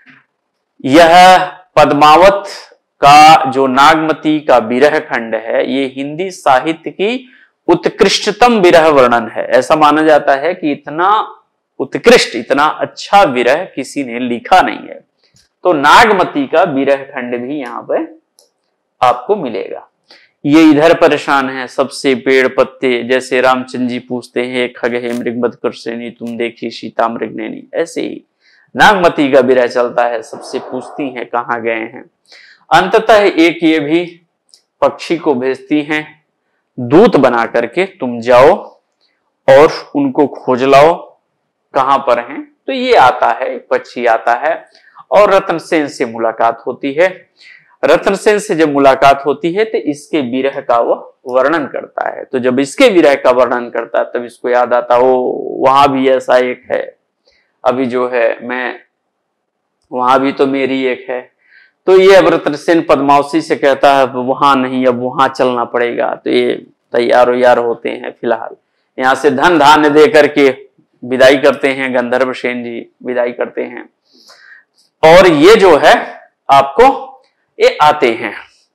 यह पद्मावत का जो नागमती का विरह खंड है, ये हिंदी साहित्य की उत्कृष्टतम विरह वर्णन है। ऐसा माना जाता है कि इतना उत्कृष्ट, इतना अच्छा विरह किसी ने लिखा नहीं है। तो नागमती का विरह खंड भी यहां पे आपको मिलेगा। ये इधर परेशान है, सबसे पेड़ पत्ते, जैसे रामचंद्र जी पूछते हैं खग है मृग मद कर श्रेणी तुम देखी सीता मृग नैनी, ऐसे ही नागमती का विरह चलता है, सबसे पूछती हैं कहाँ गए हैं। अंततः एक ये भी पक्षी को भेजती हैं दूत बना करके, तुम जाओ और उनको खोज लाओ कहां पर हैं। तो ये आता है, पक्षी आता है और रत्नसेन से मुलाकात होती है। रत्नसेन से जब मुलाकात होती है तो इसके विरह का वह वर्णन करता है। तो जब इसके विरह का वर्णन करता है तब इसको याद आता, ओ वहां भी ऐसा एक है, अभी जो है मैं वहां भी तो मेरी एक है। तो ये अब रत्नसेन पद्मावती से कहता है वहां नहीं, अब वहां चलना पड़ेगा। तो ये तैयार यार होते हैं। फिलहाल यहाँ से धन धान्य दे करके विदाई करते हैं, गंधर्वसेन जी विदाई करते हैं और ये जो है आपको ये आते हैं।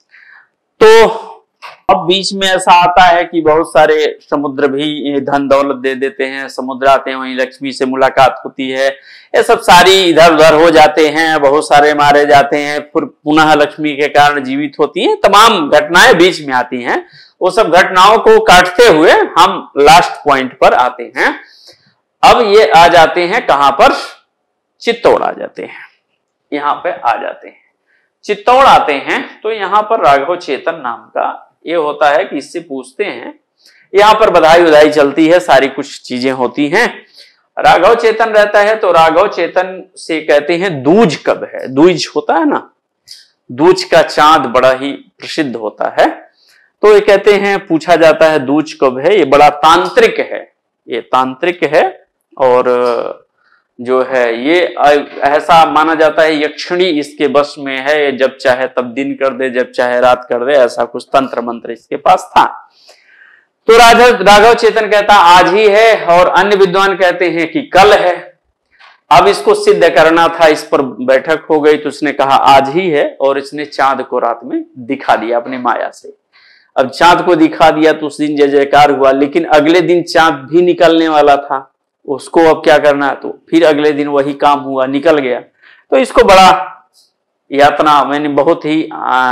तो अब बीच में ऐसा आता है कि बहुत सारे समुद्र भी धन दौलत दे देते हैं, समुद्र आते हैं, वहीं लक्ष्मी से मुलाकात होती है, ये सब सारी इधर उधर हो जाते हैं, बहुत सारे मारे जाते हैं, फिर पुनः लक्ष्मी के कारण जीवित होती हैं, तमाम घटनाएं बीच में आती हैं। वो सब घटनाओं को काटते हुए हम लास्ट पॉइंट पर आते हैं। अब ये आ जाते हैं कहां पर, चित्तौड़ आ जाते हैं, यहां पे आ जाते हैं। चित्तौड़ आते हैं तो यहां पर राघव चेतन नाम का ये होता है कि इससे पूछते हैं, यहां पर बधाई उधाई चलती है, सारी कुछ चीजें होती हैं। राघव चेतन रहता है तो राघव चेतन से कहते हैं दूज कब है। दूज होता है ना, दूज का चांद बड़ा ही प्रसिद्ध होता है। तो ये कहते हैं, पूछा जाता है दूज कब है, ये बड़ा तांत्रिक है, ये तांत्रिक है और जो है ये ऐसा माना जाता है यक्षिणी इसके बस में है, जब चाहे तब दिन कर दे, जब चाहे रात कर दे, ऐसा कुछ तंत्र मंत्र इसके पास था। तो राघव राघव चेतन कहता आज ही है और अन्य विद्वान कहते हैं कि कल है। अब इसको सिद्ध करना था, इस पर बैठक हो गई तो उसने कहा आज ही है और इसने चांद को रात में दिखा दिया अपने माया से। अब चांद को दिखा दिया तो उस दिन जय जयकार हुआ, लेकिन अगले दिन चांद भी निकलने वाला था, उसको अब क्या करना, तो फिर अगले दिन वही काम हुआ, निकल गया। तो इसको बड़ा यातना, मैंने बहुत ही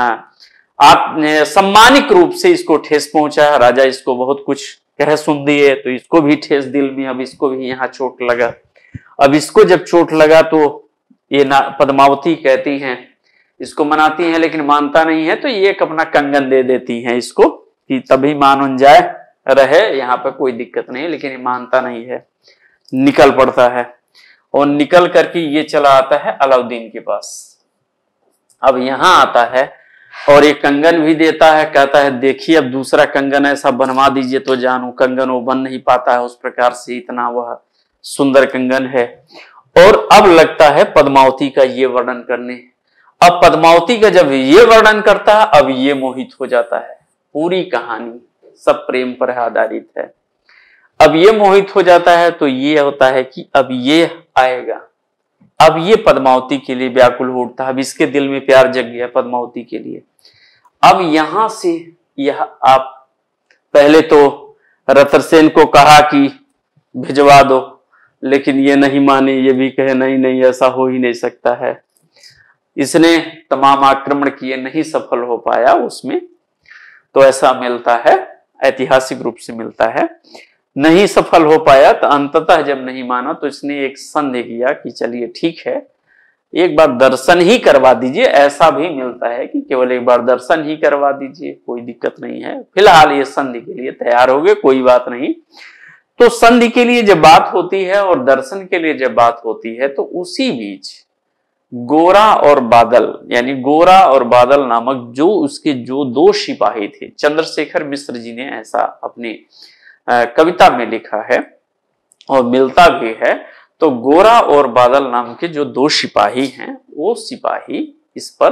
आप सम्मानिक रूप से इसको ठेस पहुंचा। राजा इसको बहुत कुछ कह सुन दिए तो इसको भी ठेस दिल में, अब इसको भी यहाँ चोट लगा। अब इसको जब चोट लगा तो ये ना पद्मावती कहती हैं, इसको मनाती हैं लेकिन मानता नहीं है, तो ये एक अपना कंगन दे देती हैं इसको कि तभी मान उन जाए रहे, यहाँ पर कोई दिक्कत नहीं, लेकिन ये मानता नहीं है, निकल पड़ता है और निकल करके ये चला आता है अलाउद्दीन के पास। अब यहां आता है और ये कंगन भी देता है, कहता है देखिए अब दूसरा कंगन ऐसा बनवा दीजिए तो जानू, कंगन वो बन नहीं पाता है उस प्रकार से, इतना वह सुंदर कंगन है। और अब लगता है पद्मावती का ये वर्णन करने। अब पद्मावती का जब ये वर्णन करता है, अब ये मोहित हो जाता है, पूरी कहानी सब प्रेम पर आधारित है। अब ये मोहित हो जाता है तो ये होता है कि अब ये आएगा, अब ये पद्मावती के लिए व्याकुल हो उठता है, अब इसके दिल में प्यार जग गया पद्मावती के लिए। अब यहां से यह आप पहले तो रतनसेन को कहा कि भिजवा दो, लेकिन ये नहीं माने, ये भी कहे नहीं नहीं ऐसा हो ही नहीं सकता है। इसने तमाम आक्रमण किए, नहीं सफल हो पाया उसमें, तो ऐसा मिलता है, ऐतिहासिक रूप से मिलता है, नहीं सफल हो पाया। तो अंततः जब नहीं माना तो इसने एक संधि किया कि चलिए ठीक है, एक बार दर्शन ही करवा दीजिए। ऐसा भी मिलता है कि केवल एक बार दर्शन ही करवा दीजिए, कोई दिक्कत नहीं है, फिलहाल ये संधि के लिए तैयार हो गए, कोई बात नहीं। तो संधि के लिए जब बात होती है और दर्शन के लिए जब बात होती है, तो उसी बीच गोरा और बादल, यानी गोरा और बादल नामक जो उसके जो दो सिपाही थे, चंद्रशेखर मिश्र जी ने ऐसा अपनी कविता में लिखा है और मिलता भी है। तो गोरा और बादल नाम के जो दो सिपाही हैं, वो सिपाही इस पर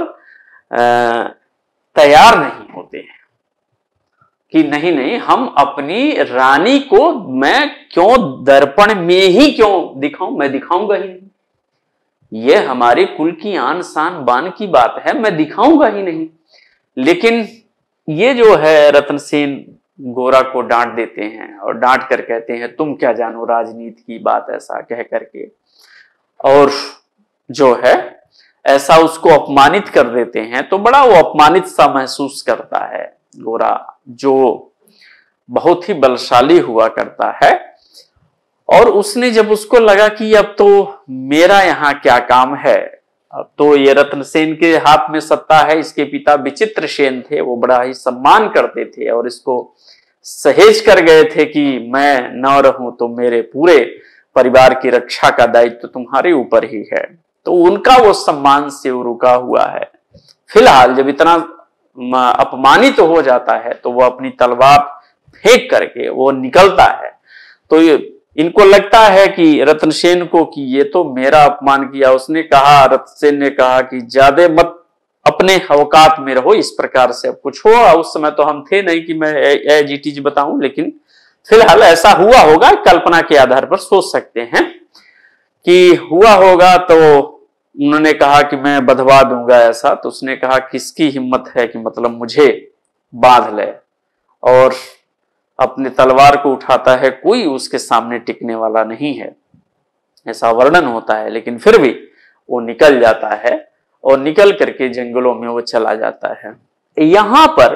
तैयार नहीं होते हैं कि नहीं नहीं, हम अपनी रानी को मैं क्यों दर्पण में ही क्यों दिखाऊं, मैं दिखाऊंगा ही नहीं, ये हमारे कुल की आन शान बान की बात है, मैं दिखाऊंगा ही नहीं। लेकिन ये जो है रतनसेन गोरा को डांट देते हैं और डांट कर कहते हैं तुम क्या जानो राजनीति की बात, ऐसा कह करके, और जो है ऐसा उसको अपमानित कर देते हैं। तो बड़ा वो अपमानित सा महसूस करता है गोरा, जो बहुत ही बलशाली हुआ करता है। और उसने जब उसको लगा कि अब तो मेरा यहाँ क्या काम है, अब तो ये रत्नसेन के हाथ में सत्ता है, इसके पिता विचित्र सेन थे, वो बड़ा ही सम्मान करते थे और इसको सहेज कर गए थे कि मैं न रहूं तो मेरे पूरे परिवार की रक्षा का दायित्व तो तुम्हारे ऊपर ही है। तो उनका वो सम्मान से वो रुका हुआ है। फिलहाल जब इतना अपमानित तो हो जाता है तो वो अपनी तलवार फेंक करके वो निकलता है। तो ये इनको लगता है कि रत्नसेन को कि ये तो मेरा अपमान किया। उसने कहा, रत्नसेन ने कहा कि ज्यादा मत अपने औकात में रहो, इस प्रकार से। अब कुछ हुआ, उस समय तो हम थे नहीं कि मैं एज इट इज बताऊं, लेकिन फिलहाल ऐसा हुआ होगा, कल्पना के आधार पर सोच सकते हैं कि हुआ होगा। तो उन्होंने कहा कि मैं बधवा दूंगा ऐसा। तो उसने कहा किसकी हिम्मत है कि मतलब मुझे बांध ले, और अपने तलवार को उठाता है, कोई उसके सामने टिकने वाला नहीं है, ऐसा वर्णन होता है। लेकिन फिर भी वो निकल जाता है और निकल करके जंगलों में वो चला जाता है। यहां पर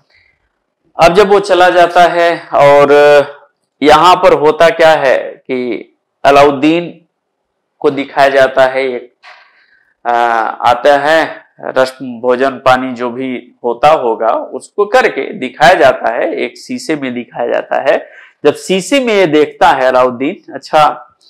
अब जब वो चला जाता है और यहां पर होता क्या है कि अलाउद्दीन को दिखाया जाता है, एक आ, आता है रस्म भोजन पानी जो भी होता होगा उसको करके दिखाया जाता है, एक शीशे में दिखाया जाता है। जब शीशे में ये देखता है अलाउद्दीन, अच्छा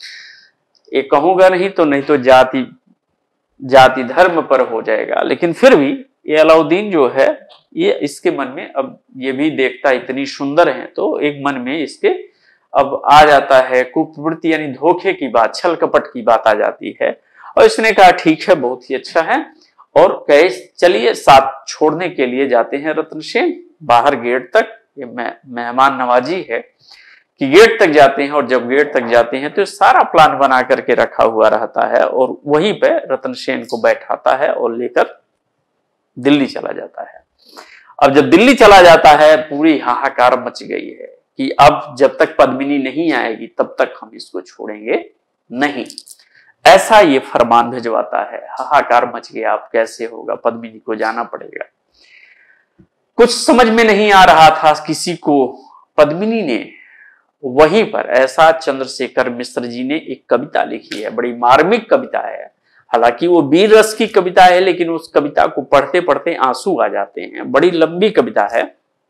ये कहूंगा नहीं तो नहीं तो जाति जाति धर्म पर हो जाएगा, लेकिन फिर भी ये अलाउद्दीन जो है ये इसके मन में अब ये भी देखता इतनी सुंदर है, तो एक मन में इसके अब आ जाता है कुप्रवृत्ति, यानी धोखे की बात, छल कपट की बात आ जाती है। और इसने कहा ठीक है, बहुत ही अच्छा है, और कहे चलिए साथ छोड़ने के लिए जाते हैं रत्नसेन बाहर गेट तक। ये मेहमान नवाजी है कि गेट तक जाते हैं, और जब गेट तक जाते हैं तो सारा प्लान बना करके रखा हुआ रहता है, और वहीं पे रत्नसेन को बैठाता है और लेकर दिल्ली चला जाता है। अब जब दिल्ली चला जाता है पूरी हाहाकार मच गई है कि अब जब तक पद्मिनी नहीं आएगी तब तक हम इसको छोड़ेंगे नहीं, ऐसा ये फरमान भिजवाता है। हाहाकार मच गया, अब कैसे होगा, पद्मिनी को जाना पड़ेगा। कुछ समझ में नहीं आ रहा था किसी को। पद्मिनी ने वहीं पर ऐसा चंद्रशेखर मिश्र जी ने एक कविता लिखी है, बड़ी मार्मिक कविता है। हालांकि वो वीर रस की कविता है, लेकिन उस कविता को पढ़ते पढ़ते आंसू आ जाते हैं। बड़ी लंबी कविता है।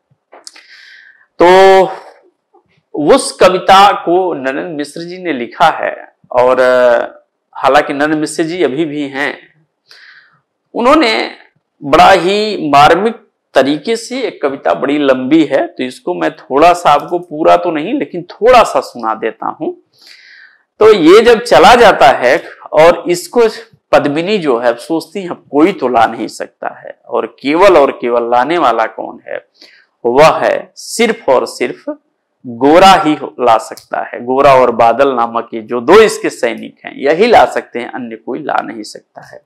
तो उस कविता को नरेंद्र मिश्र जी ने लिखा है, और हालांकि नरेंद्र मिश्र जी अभी भी हैं। उन्होंने बड़ा ही मार्मिक तरीके से, एक कविता बड़ी लंबी है तो इसको मैं थोड़ा सा आपको, पूरा तो नहीं लेकिन थोड़ा सा सुना देता हूं। तो ये जब चला जाता है, और इसको पद्मिनी जो है सोचती है कोई तो ला नहीं सकता है, और केवल और केवल लाने वाला कौन है, वह है सिर्फ और सिर्फ गोरा ही ला सकता है। गोरा और बादल नामक ये जो दो इसके सैनिक हैं, यही ला सकते हैं, अन्य कोई ला नहीं सकता है।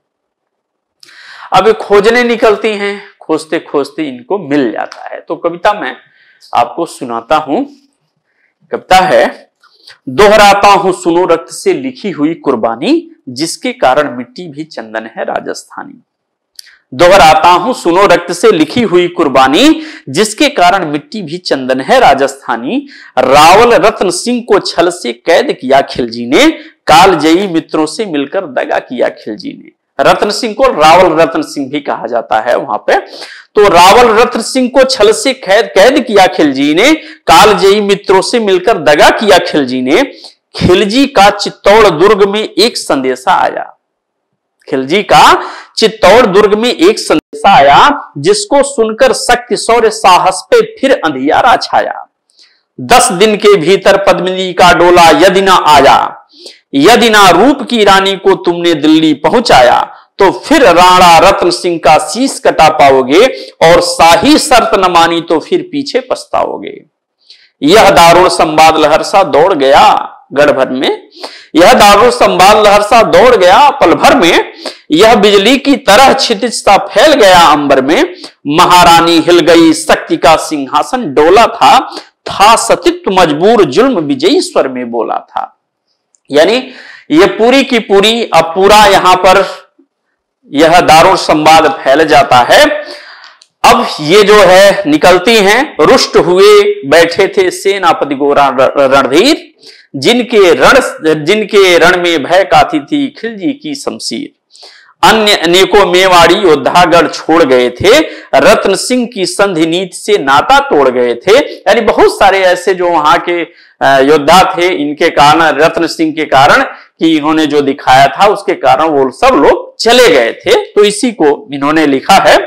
अब खोजने निकलती हैं, खोजते खोजते इनको मिल जाता है। तो कविता मैं आपको सुनाता हूं। कविता है, दोहराता हूं सुनो रक्त से लिखी हुई कुर्बानी, जिसके कारण मिट्टी भी चंदन है राजस्थानी। दोहराता हूं सुनो रक्त से लिखी हुई कुर्बानी, जिसके कारण मिट्टी भी चंदन है राजस्थानी। रावल रत्न सिंह को छल से कैद किया खिलजी ने, कालजयी मित्रों से मिलकर दगा किया खिलजी ने। रत्न सिंह को रावल रत्न सिंह भी कहा जाता है वहां पे। तो रावल रत्न सिंह को छल से कैद कैद किया खिलजी ने, कालजयी मित्रों से मिलकर दगा किया खिलजी ने। खिलजी का चित्तौड़ दुर्ग में एक संदेशा आया, खिलजी का चित्तौड़ दुर्ग में एक संदेशा आया, जिसको सुनकर शक्ति शौर्य साहस पे फिर अंधियारा छाया। दस दिन के भीतर पद्मिनी का डोला यदि ना आया, यदि ना रूप की रानी को तुमने दिल्ली पहुंचाया, तो फिर राणा रत्न सिंह का शीश कटा पाओगे, और शाही शर्त न मानी तो फिर पीछे पछताओगे। यह दारुण संवाद लहरसा दौड़ गया गढ़ भर में, यह दारुण संवाद लहरसा दौड़ गया पल भर में। यह बिजली की तरह क्षितिज सा फैल गया अंबर में। महारानी हिल गई, शक्ति का सिंहासन डोला था, था सतीत्व मजबूर जुल्म विजयी स्वर में बोला था। यानी ये पूरी की पूरी, अब पूरा यहां पर यह दारुण संवाद फैल जाता है। अब ये जो है निकलती हैं, रुष्ट हुए बैठे थे सेनापति गोरा रणधीर, जिनके रण जिनके रण में भय काती थी खिलजी की शमशीर। अन्य अनेकों मेवाड़ी योद्धागढ़ छोड़ गए थे, रत्न सिंह की संधि नीति से नाता तोड़ गए थे। यानी बहुत सारे ऐसे जो वहां के योद्धा थे, इनके कारण, रत्न सिंह के कारण कि इन्होंने जो दिखाया था उसके कारण वो सब लोग चले गए थे। तो इसी को इन्होंने लिखा है।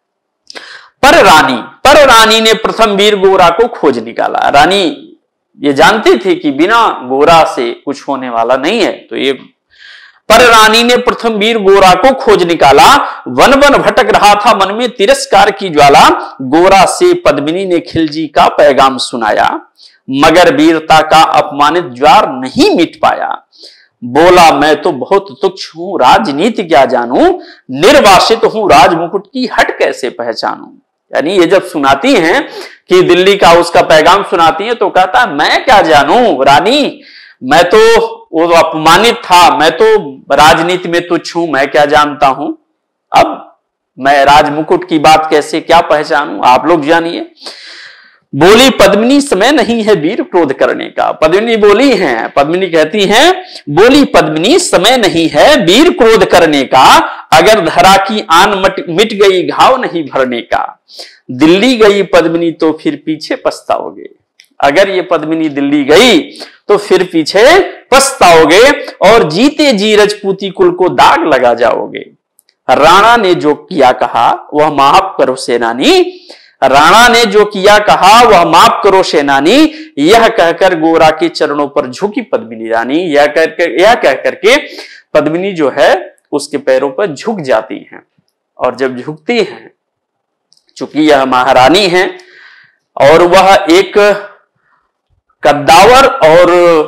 पर रानी पर रानी ने प्रथम वीर गोरा को खोज निकाला। रानी ये जानती थी कि बिना गोरा से कुछ होने वाला नहीं है। तो ये पर रानी ने प्रथम वीर गोरा को खोज निकाला, वन वन भटक रहा था मन में तिरस्कार की ज्वाला। गोरा से पद्मिनी ने खिलजी का पैगाम सुनाया, मगर वीरता का अपमानित ज्वार नहीं मिट पाया। बोला मैं तो बहुत तुच्छ हूं, राजनीति क्या जानूं, निर्वासित हूं, राजमुकुट की हट कैसे पहचानूं। यानी ये जब सुनाती हैं कि दिल्ली का उसका पैगाम सुनाती है, तो कहता है मैं क्या जानूं रानी, मैं तो वो अपमानित था, मैं तो राजनीति में तुच्छ हूं, मैं क्या जानता हूं, अब मैं राजमुकुट की बात कैसे क्या पहचानूं, आप लोग जानिए। बोली पद्मिनी समय नहीं है वीर क्रोध करने का। पद्मिनी बोली हैं, पद्मिनी कहती हैं, बोली पद्मिनी समय नहीं है वीर क्रोध करने का, अगर धरा की आन मिट गई घाव नहीं भरने का। दिल्ली गई पद्मिनी तो फिर पीछे पछताओगे, अगर ये पद्मिनी दिल्ली गई तो फिर पीछे पछताओगे, और जीते जी रजपूती कुल को दाग लगा जाओगे। राणा ने जो किया कहा वह माफ करो सेनानी, राणा ने जो किया कहा वह माफ करो सेनानी। यह कहकर गोरा के चरणों पर झुकी पद्मिनी रानी। यह कहकर यह कहकर के पद्मिनी जो है उसके पैरों पर झुक जाती हैं। और जब झुकती हैं, चूंकि यह महारानी है और वह एक कद्दावर और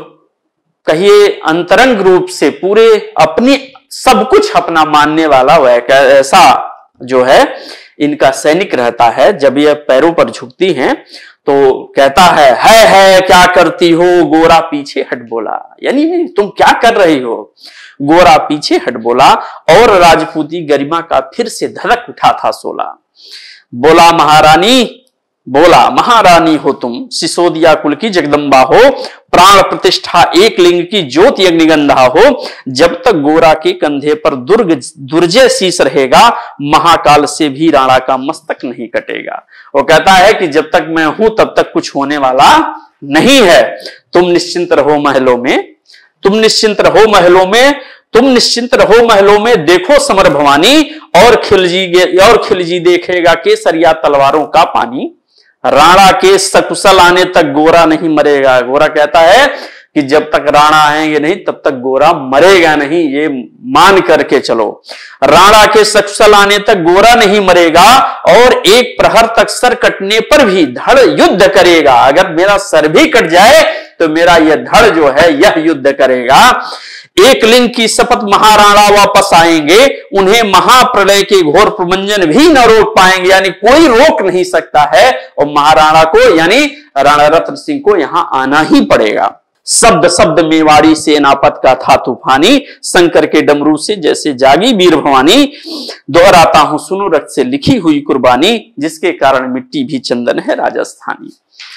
कहिए अंतरंग रूप से पूरे अपनी सब कुछ अपना मानने वाला वह ऐसा जो है इनका सैनिक रहता है। जब यह पैरों पर झुकती हैं तो कहता है है है क्या करती हो, गोरा पीछे हट बोला। यानी तुम क्या कर रही हो, गोरा पीछे हट बोला। और राजपूती गरिमा का फिर से धड़क उठा था सोला। बोला महारानी बोला, महारानी हो तुम, सिसोदिया कुल की जगदम्बा हो, प्राण प्रतिष्ठा एक लिंग की ज्योति अग्निगंधा हो, जब तक गोरा के कंधे पर दुर्ग दुर्जय शीश रहेगा, महाकाल से भी राणा का मस्तक नहीं कटेगा। वो कहता है कि जब तक मैं हूं तब तक कुछ होने वाला नहीं है। तुम निश्चिंत रहो महलों में, तुम निश्चिंत रहो महलों में, तुम निश्चिंत रहो महलों में, देखो समर भवानी, और खिलजी और खिलजी देखेगा केसरिया तलवारों का पानी। राणा के सकुशल आने तक गोरा नहीं मरेगा। गोरा कहता है कि जब तक राणा आएंगे नहीं तब तक गोरा मरेगा नहीं, ये मान करके चलो। राणा के सकुशल आने तक गोरा नहीं मरेगा, और एक प्रहर तक सर कटने पर भी धड़ युद्ध करेगा। अगर मेरा सर भी कट जाए तो मेरा यह धड़ जो है यह युद्ध करेगा। एक लिंग की शपथ महाराणा वापस आएंगे, उन्हें महाप्रलय के घोर प्रबंजन भी न रोक पाएंगे, यानी कोई रोक नहीं सकता है, और महाराणा को यानी राणा रत्न सिंह को यहां आना ही पड़ेगा। शब्द शब्द मेवाड़ी सेनापत का था तूफानी, शंकर के डमरू से जैसे जागी वीर भवानी, दोहराता हूं सुनो रक्त से लिखी हुई कुर्बानी, जिसके कारण मिट्टी भी चंदन है राजस्थानी।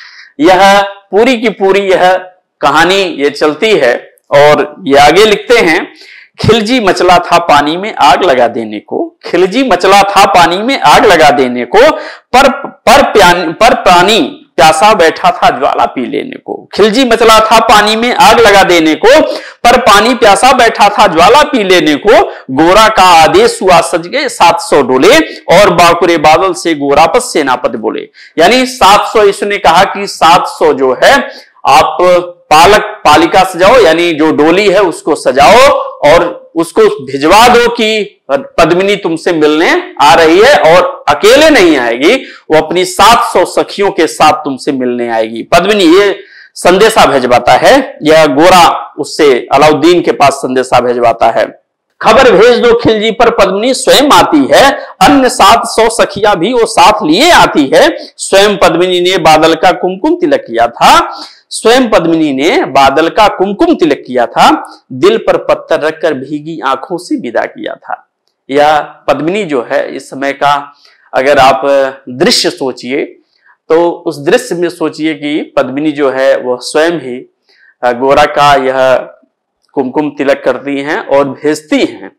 यह पूरी की पूरी यह कहानी ये चलती है, और ये आगे लिखते हैं, खिलजी मचला था पानी में आग लगा देने को, खिलजी मचला था पानी में आग लगा देने को, पर पर प्यानी पर प्राणी प्यासा बैठा था ज्वाला पी लेने को। खिलजी मचला था पानी में आग लगा देने को, पर पानी प्यासा बैठा था ज्वाला पी लेने को। गोरा का आदेश हुआ सज गए सात सौ डोले, और बाकुरे बादल से गोरापत सेनापत बोले। यानी सात सौ, इसने कहा कि सात सौ जो है आप पालक पालिका सजाओ, यानी जो डोली है उसको सजाओ, और उसको भिजवा दो कि पद्मिनी तुमसे मिलने आ रही है, और अकेले नहीं आएगी, वो अपनी सात सौ सखियों के साथ तुमसे मिलने आएगी। पद्मिनी ये संदेशा भेजवाता है, यह गोरा उससे अलाउद्दीन के पास संदेशा भेजवाता है। खबर भेज दो खिलजी पर पद्मिनी स्वयं आती है, अन्य सात सौ सखिया भी वो साथ लिए आती है। स्वयं पद्मिनी ने बादल का कुमकुम तिलक किया था, स्वयं पद्मिनी ने बादल का कुमकुम तिलक किया था, दिल पर पत्थर रखकर भीगी आंखों से विदा किया था। यह पद्मिनी जो है इस समय का अगर आप दृश्य सोचिए तो उस दृश्य में सोचिए कि पद्मिनी जो है वह स्वयं ही गोरा का यह कुमकुम तिलक करती हैं और भेजती हैं।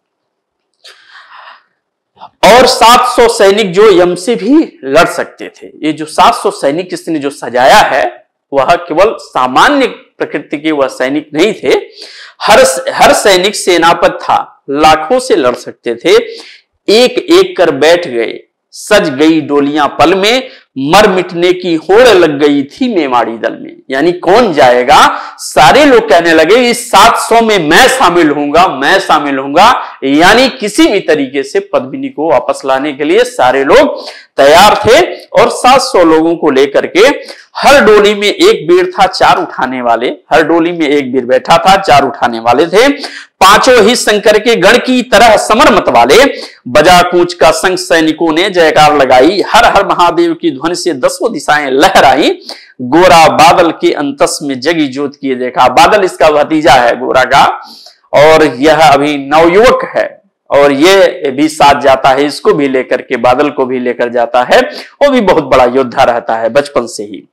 और सात सौ सैनिक जो यम से भी लड़ सकते थे। ये जो सात सौ सैनिक इसने जो सजाया है वह केवल सामान्य प्रकृति के वह सैनिक नहीं थे, हर हर सैनिक सेनापत था, लाखों से लड़ सकते थे। एक एक कर बैठ गए, सज गई डोलियां पल में, मर मिटने की होड़ लग गई थी मेवाड़ी दल में। यानी कौन जाएगा, सारे लोग कहने लगे इस सात सौ में मैं शामिल होऊंगा, मैं शामिल होऊंगा। यानी किसी भी तरीके से पद्मिनी को वापस लाने के लिए सारे लोग तैयार थे। और सात सौ लोगों को लेकर के हर डोली में एक वीर था, चार उठाने वाले, हर डोली में एक वीर बैठा था, चार उठाने वाले थे। पांचों ही शंकर के गण की तरह समर मत वाले, बजा कूच का संग सैनिकों ने जयकार लगाई, हर हर महादेव की ध्वनि से दसों दिशाएं लहराई। गोरा बादल के अंतस में जगी ज्योत किए देखा। बादल इसका भतीजा है गोरा का, और यह अभी नवयुवक है, और ये भी साथ जाता है, इसको भी लेकर के, बादल को भी लेकर जाता है। वो भी बहुत बड़ा योद्धा रहता है बचपन से ही।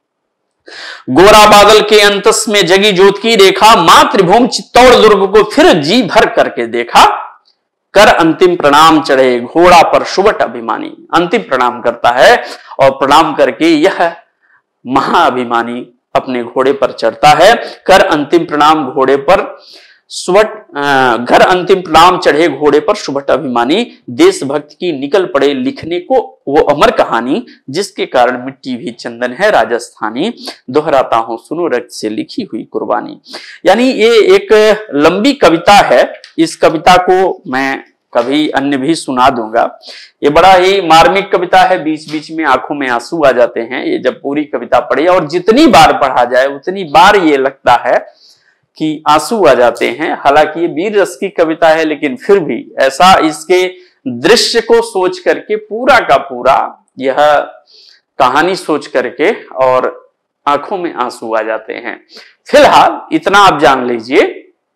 गोरा बादल के अंतस में जगी ज्योत की रेखा, मातृभूमि चित्तौड़ दुर्ग को फिर जी भर करके देखा। कर अंतिम प्रणाम चढ़े घोड़ा पर सुबट अभिमानी। अंतिम प्रणाम करता है, और प्रणाम करके यह महाअभिमानी अपने घोड़े पर चढ़ता है। कर अंतिम प्रणाम घोड़े पर सुबट घर अंतिम प्रणाम चढ़े घोड़े पर सुबट अभिमानी, देशभक्त की निकल पड़े लिखने को वो अमर कहानी, जिसके कारण मिट्टी भी चंदन है राजस्थानी। दोहराता हूं सुनो रक्त से लिखी हुई कुर्बानी। यानी ये एक लंबी कविता है, इस कविता को मैं कभी अन्य भी सुना दूंगा। ये बड़ा ही मार्मिक कविता है, बीच बीच में आंखों में आंसू आ जाते हैं ये जब पूरी कविता पढ़ी, और जितनी बार पढ़ा जाए उतनी बार ये लगता है कि आंसू आ जाते हैं। हालांकि ये वीर रस की कविता है, लेकिन फिर भी ऐसा इसके दृश्य को सोच करके पूरा का पूरा यह कहानी सोच करके और आंखों में आंसू आ जाते हैं। फिलहाल इतना आप जान लीजिए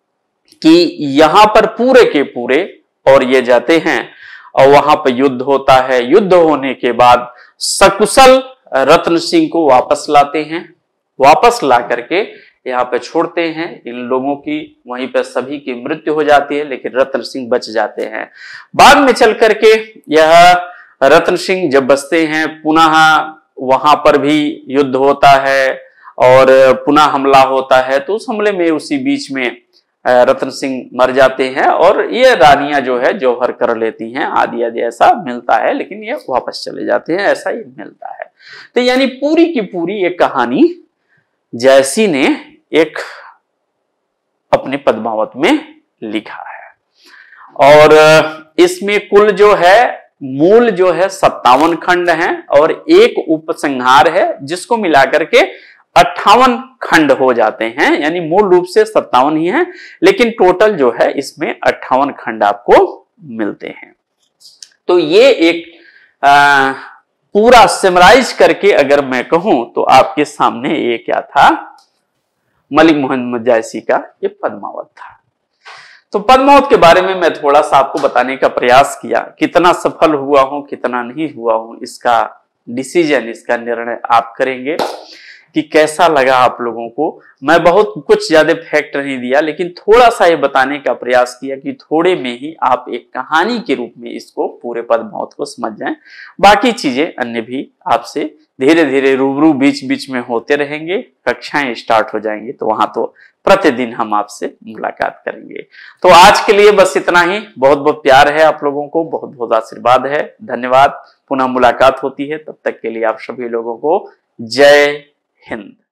कि यहां पर पूरे के पूरे और ये जाते हैं और वहां पर युद्ध होता है। युद्ध होने के बाद सकुशल रत्न सिंह को वापस लाते हैं। वापस ला करके यहाँ पे छोड़ते हैं। इन लोगों की वहीं पे सभी की मृत्यु हो जाती है, लेकिन रत्न सिंह बच जाते हैं। बाद में चल करके यह रत्न सिंह जब बचते हैं, पुनः वहां पर भी युद्ध होता है और पुनः हमला होता है। तो उस हमले में उसी बीच में रत्न सिंह मर जाते हैं और ये रानियां जो है जौहर कर लेती हैं, आदि आदि ऐसा मिलता है, लेकिन ये वापस चले जाते हैं, ऐसा ही मिलता है। तो यानी पूरी की पूरी ये कहानी जयसी ने एक अपने पद्मावत में लिखा है और इसमें कुल जो है मूल जो है सत्तावन खंड हैं और एक उपसंहार है, जिसको मिलाकर के अट्ठावन खंड हो जाते हैं। यानी मूल रूप से सत्तावन ही है, लेकिन टोटल जो है इसमें अट्ठावन खंड आपको मिलते हैं। तो ये एक आ, पूरा समराइज करके अगर मैं कहूं तो आपके सामने ये क्या था, मलिक मोहम्मद जायसी का ये पद्मावत था। तो पद्मावत के बारे में मैं थोड़ा सा आपको बताने का प्रयास किया। कितना सफल हुआ हूं, कितना नहीं हुआ हूं, इसका डिसीजन, इसका निर्णय आप करेंगे कि कैसा लगा आप लोगों को। मैं बहुत कुछ ज्यादा फैक्ट नहीं दिया, लेकिन थोड़ा सा ये बताने का प्रयास किया कि थोड़े में ही आप एक कहानी के रूप में इसको पूरे पद्मावत को समझ जाएं। बाकी चीजें अन्य भी आपसे धीरे धीरे रूबरू बीच बीच में होते रहेंगे। कक्षाएं स्टार्ट हो जाएंगी तो वहां तो प्रतिदिन हम आपसे मुलाकात करेंगे। तो आज के लिए बस इतना ही। बहुत बहुत प्यार है आप लोगों को, बहुत बहुत आशीर्वाद है। धन्यवाद। पुनः मुलाकात होती है, तब तक के लिए आप सभी लोगों को जय हिंद।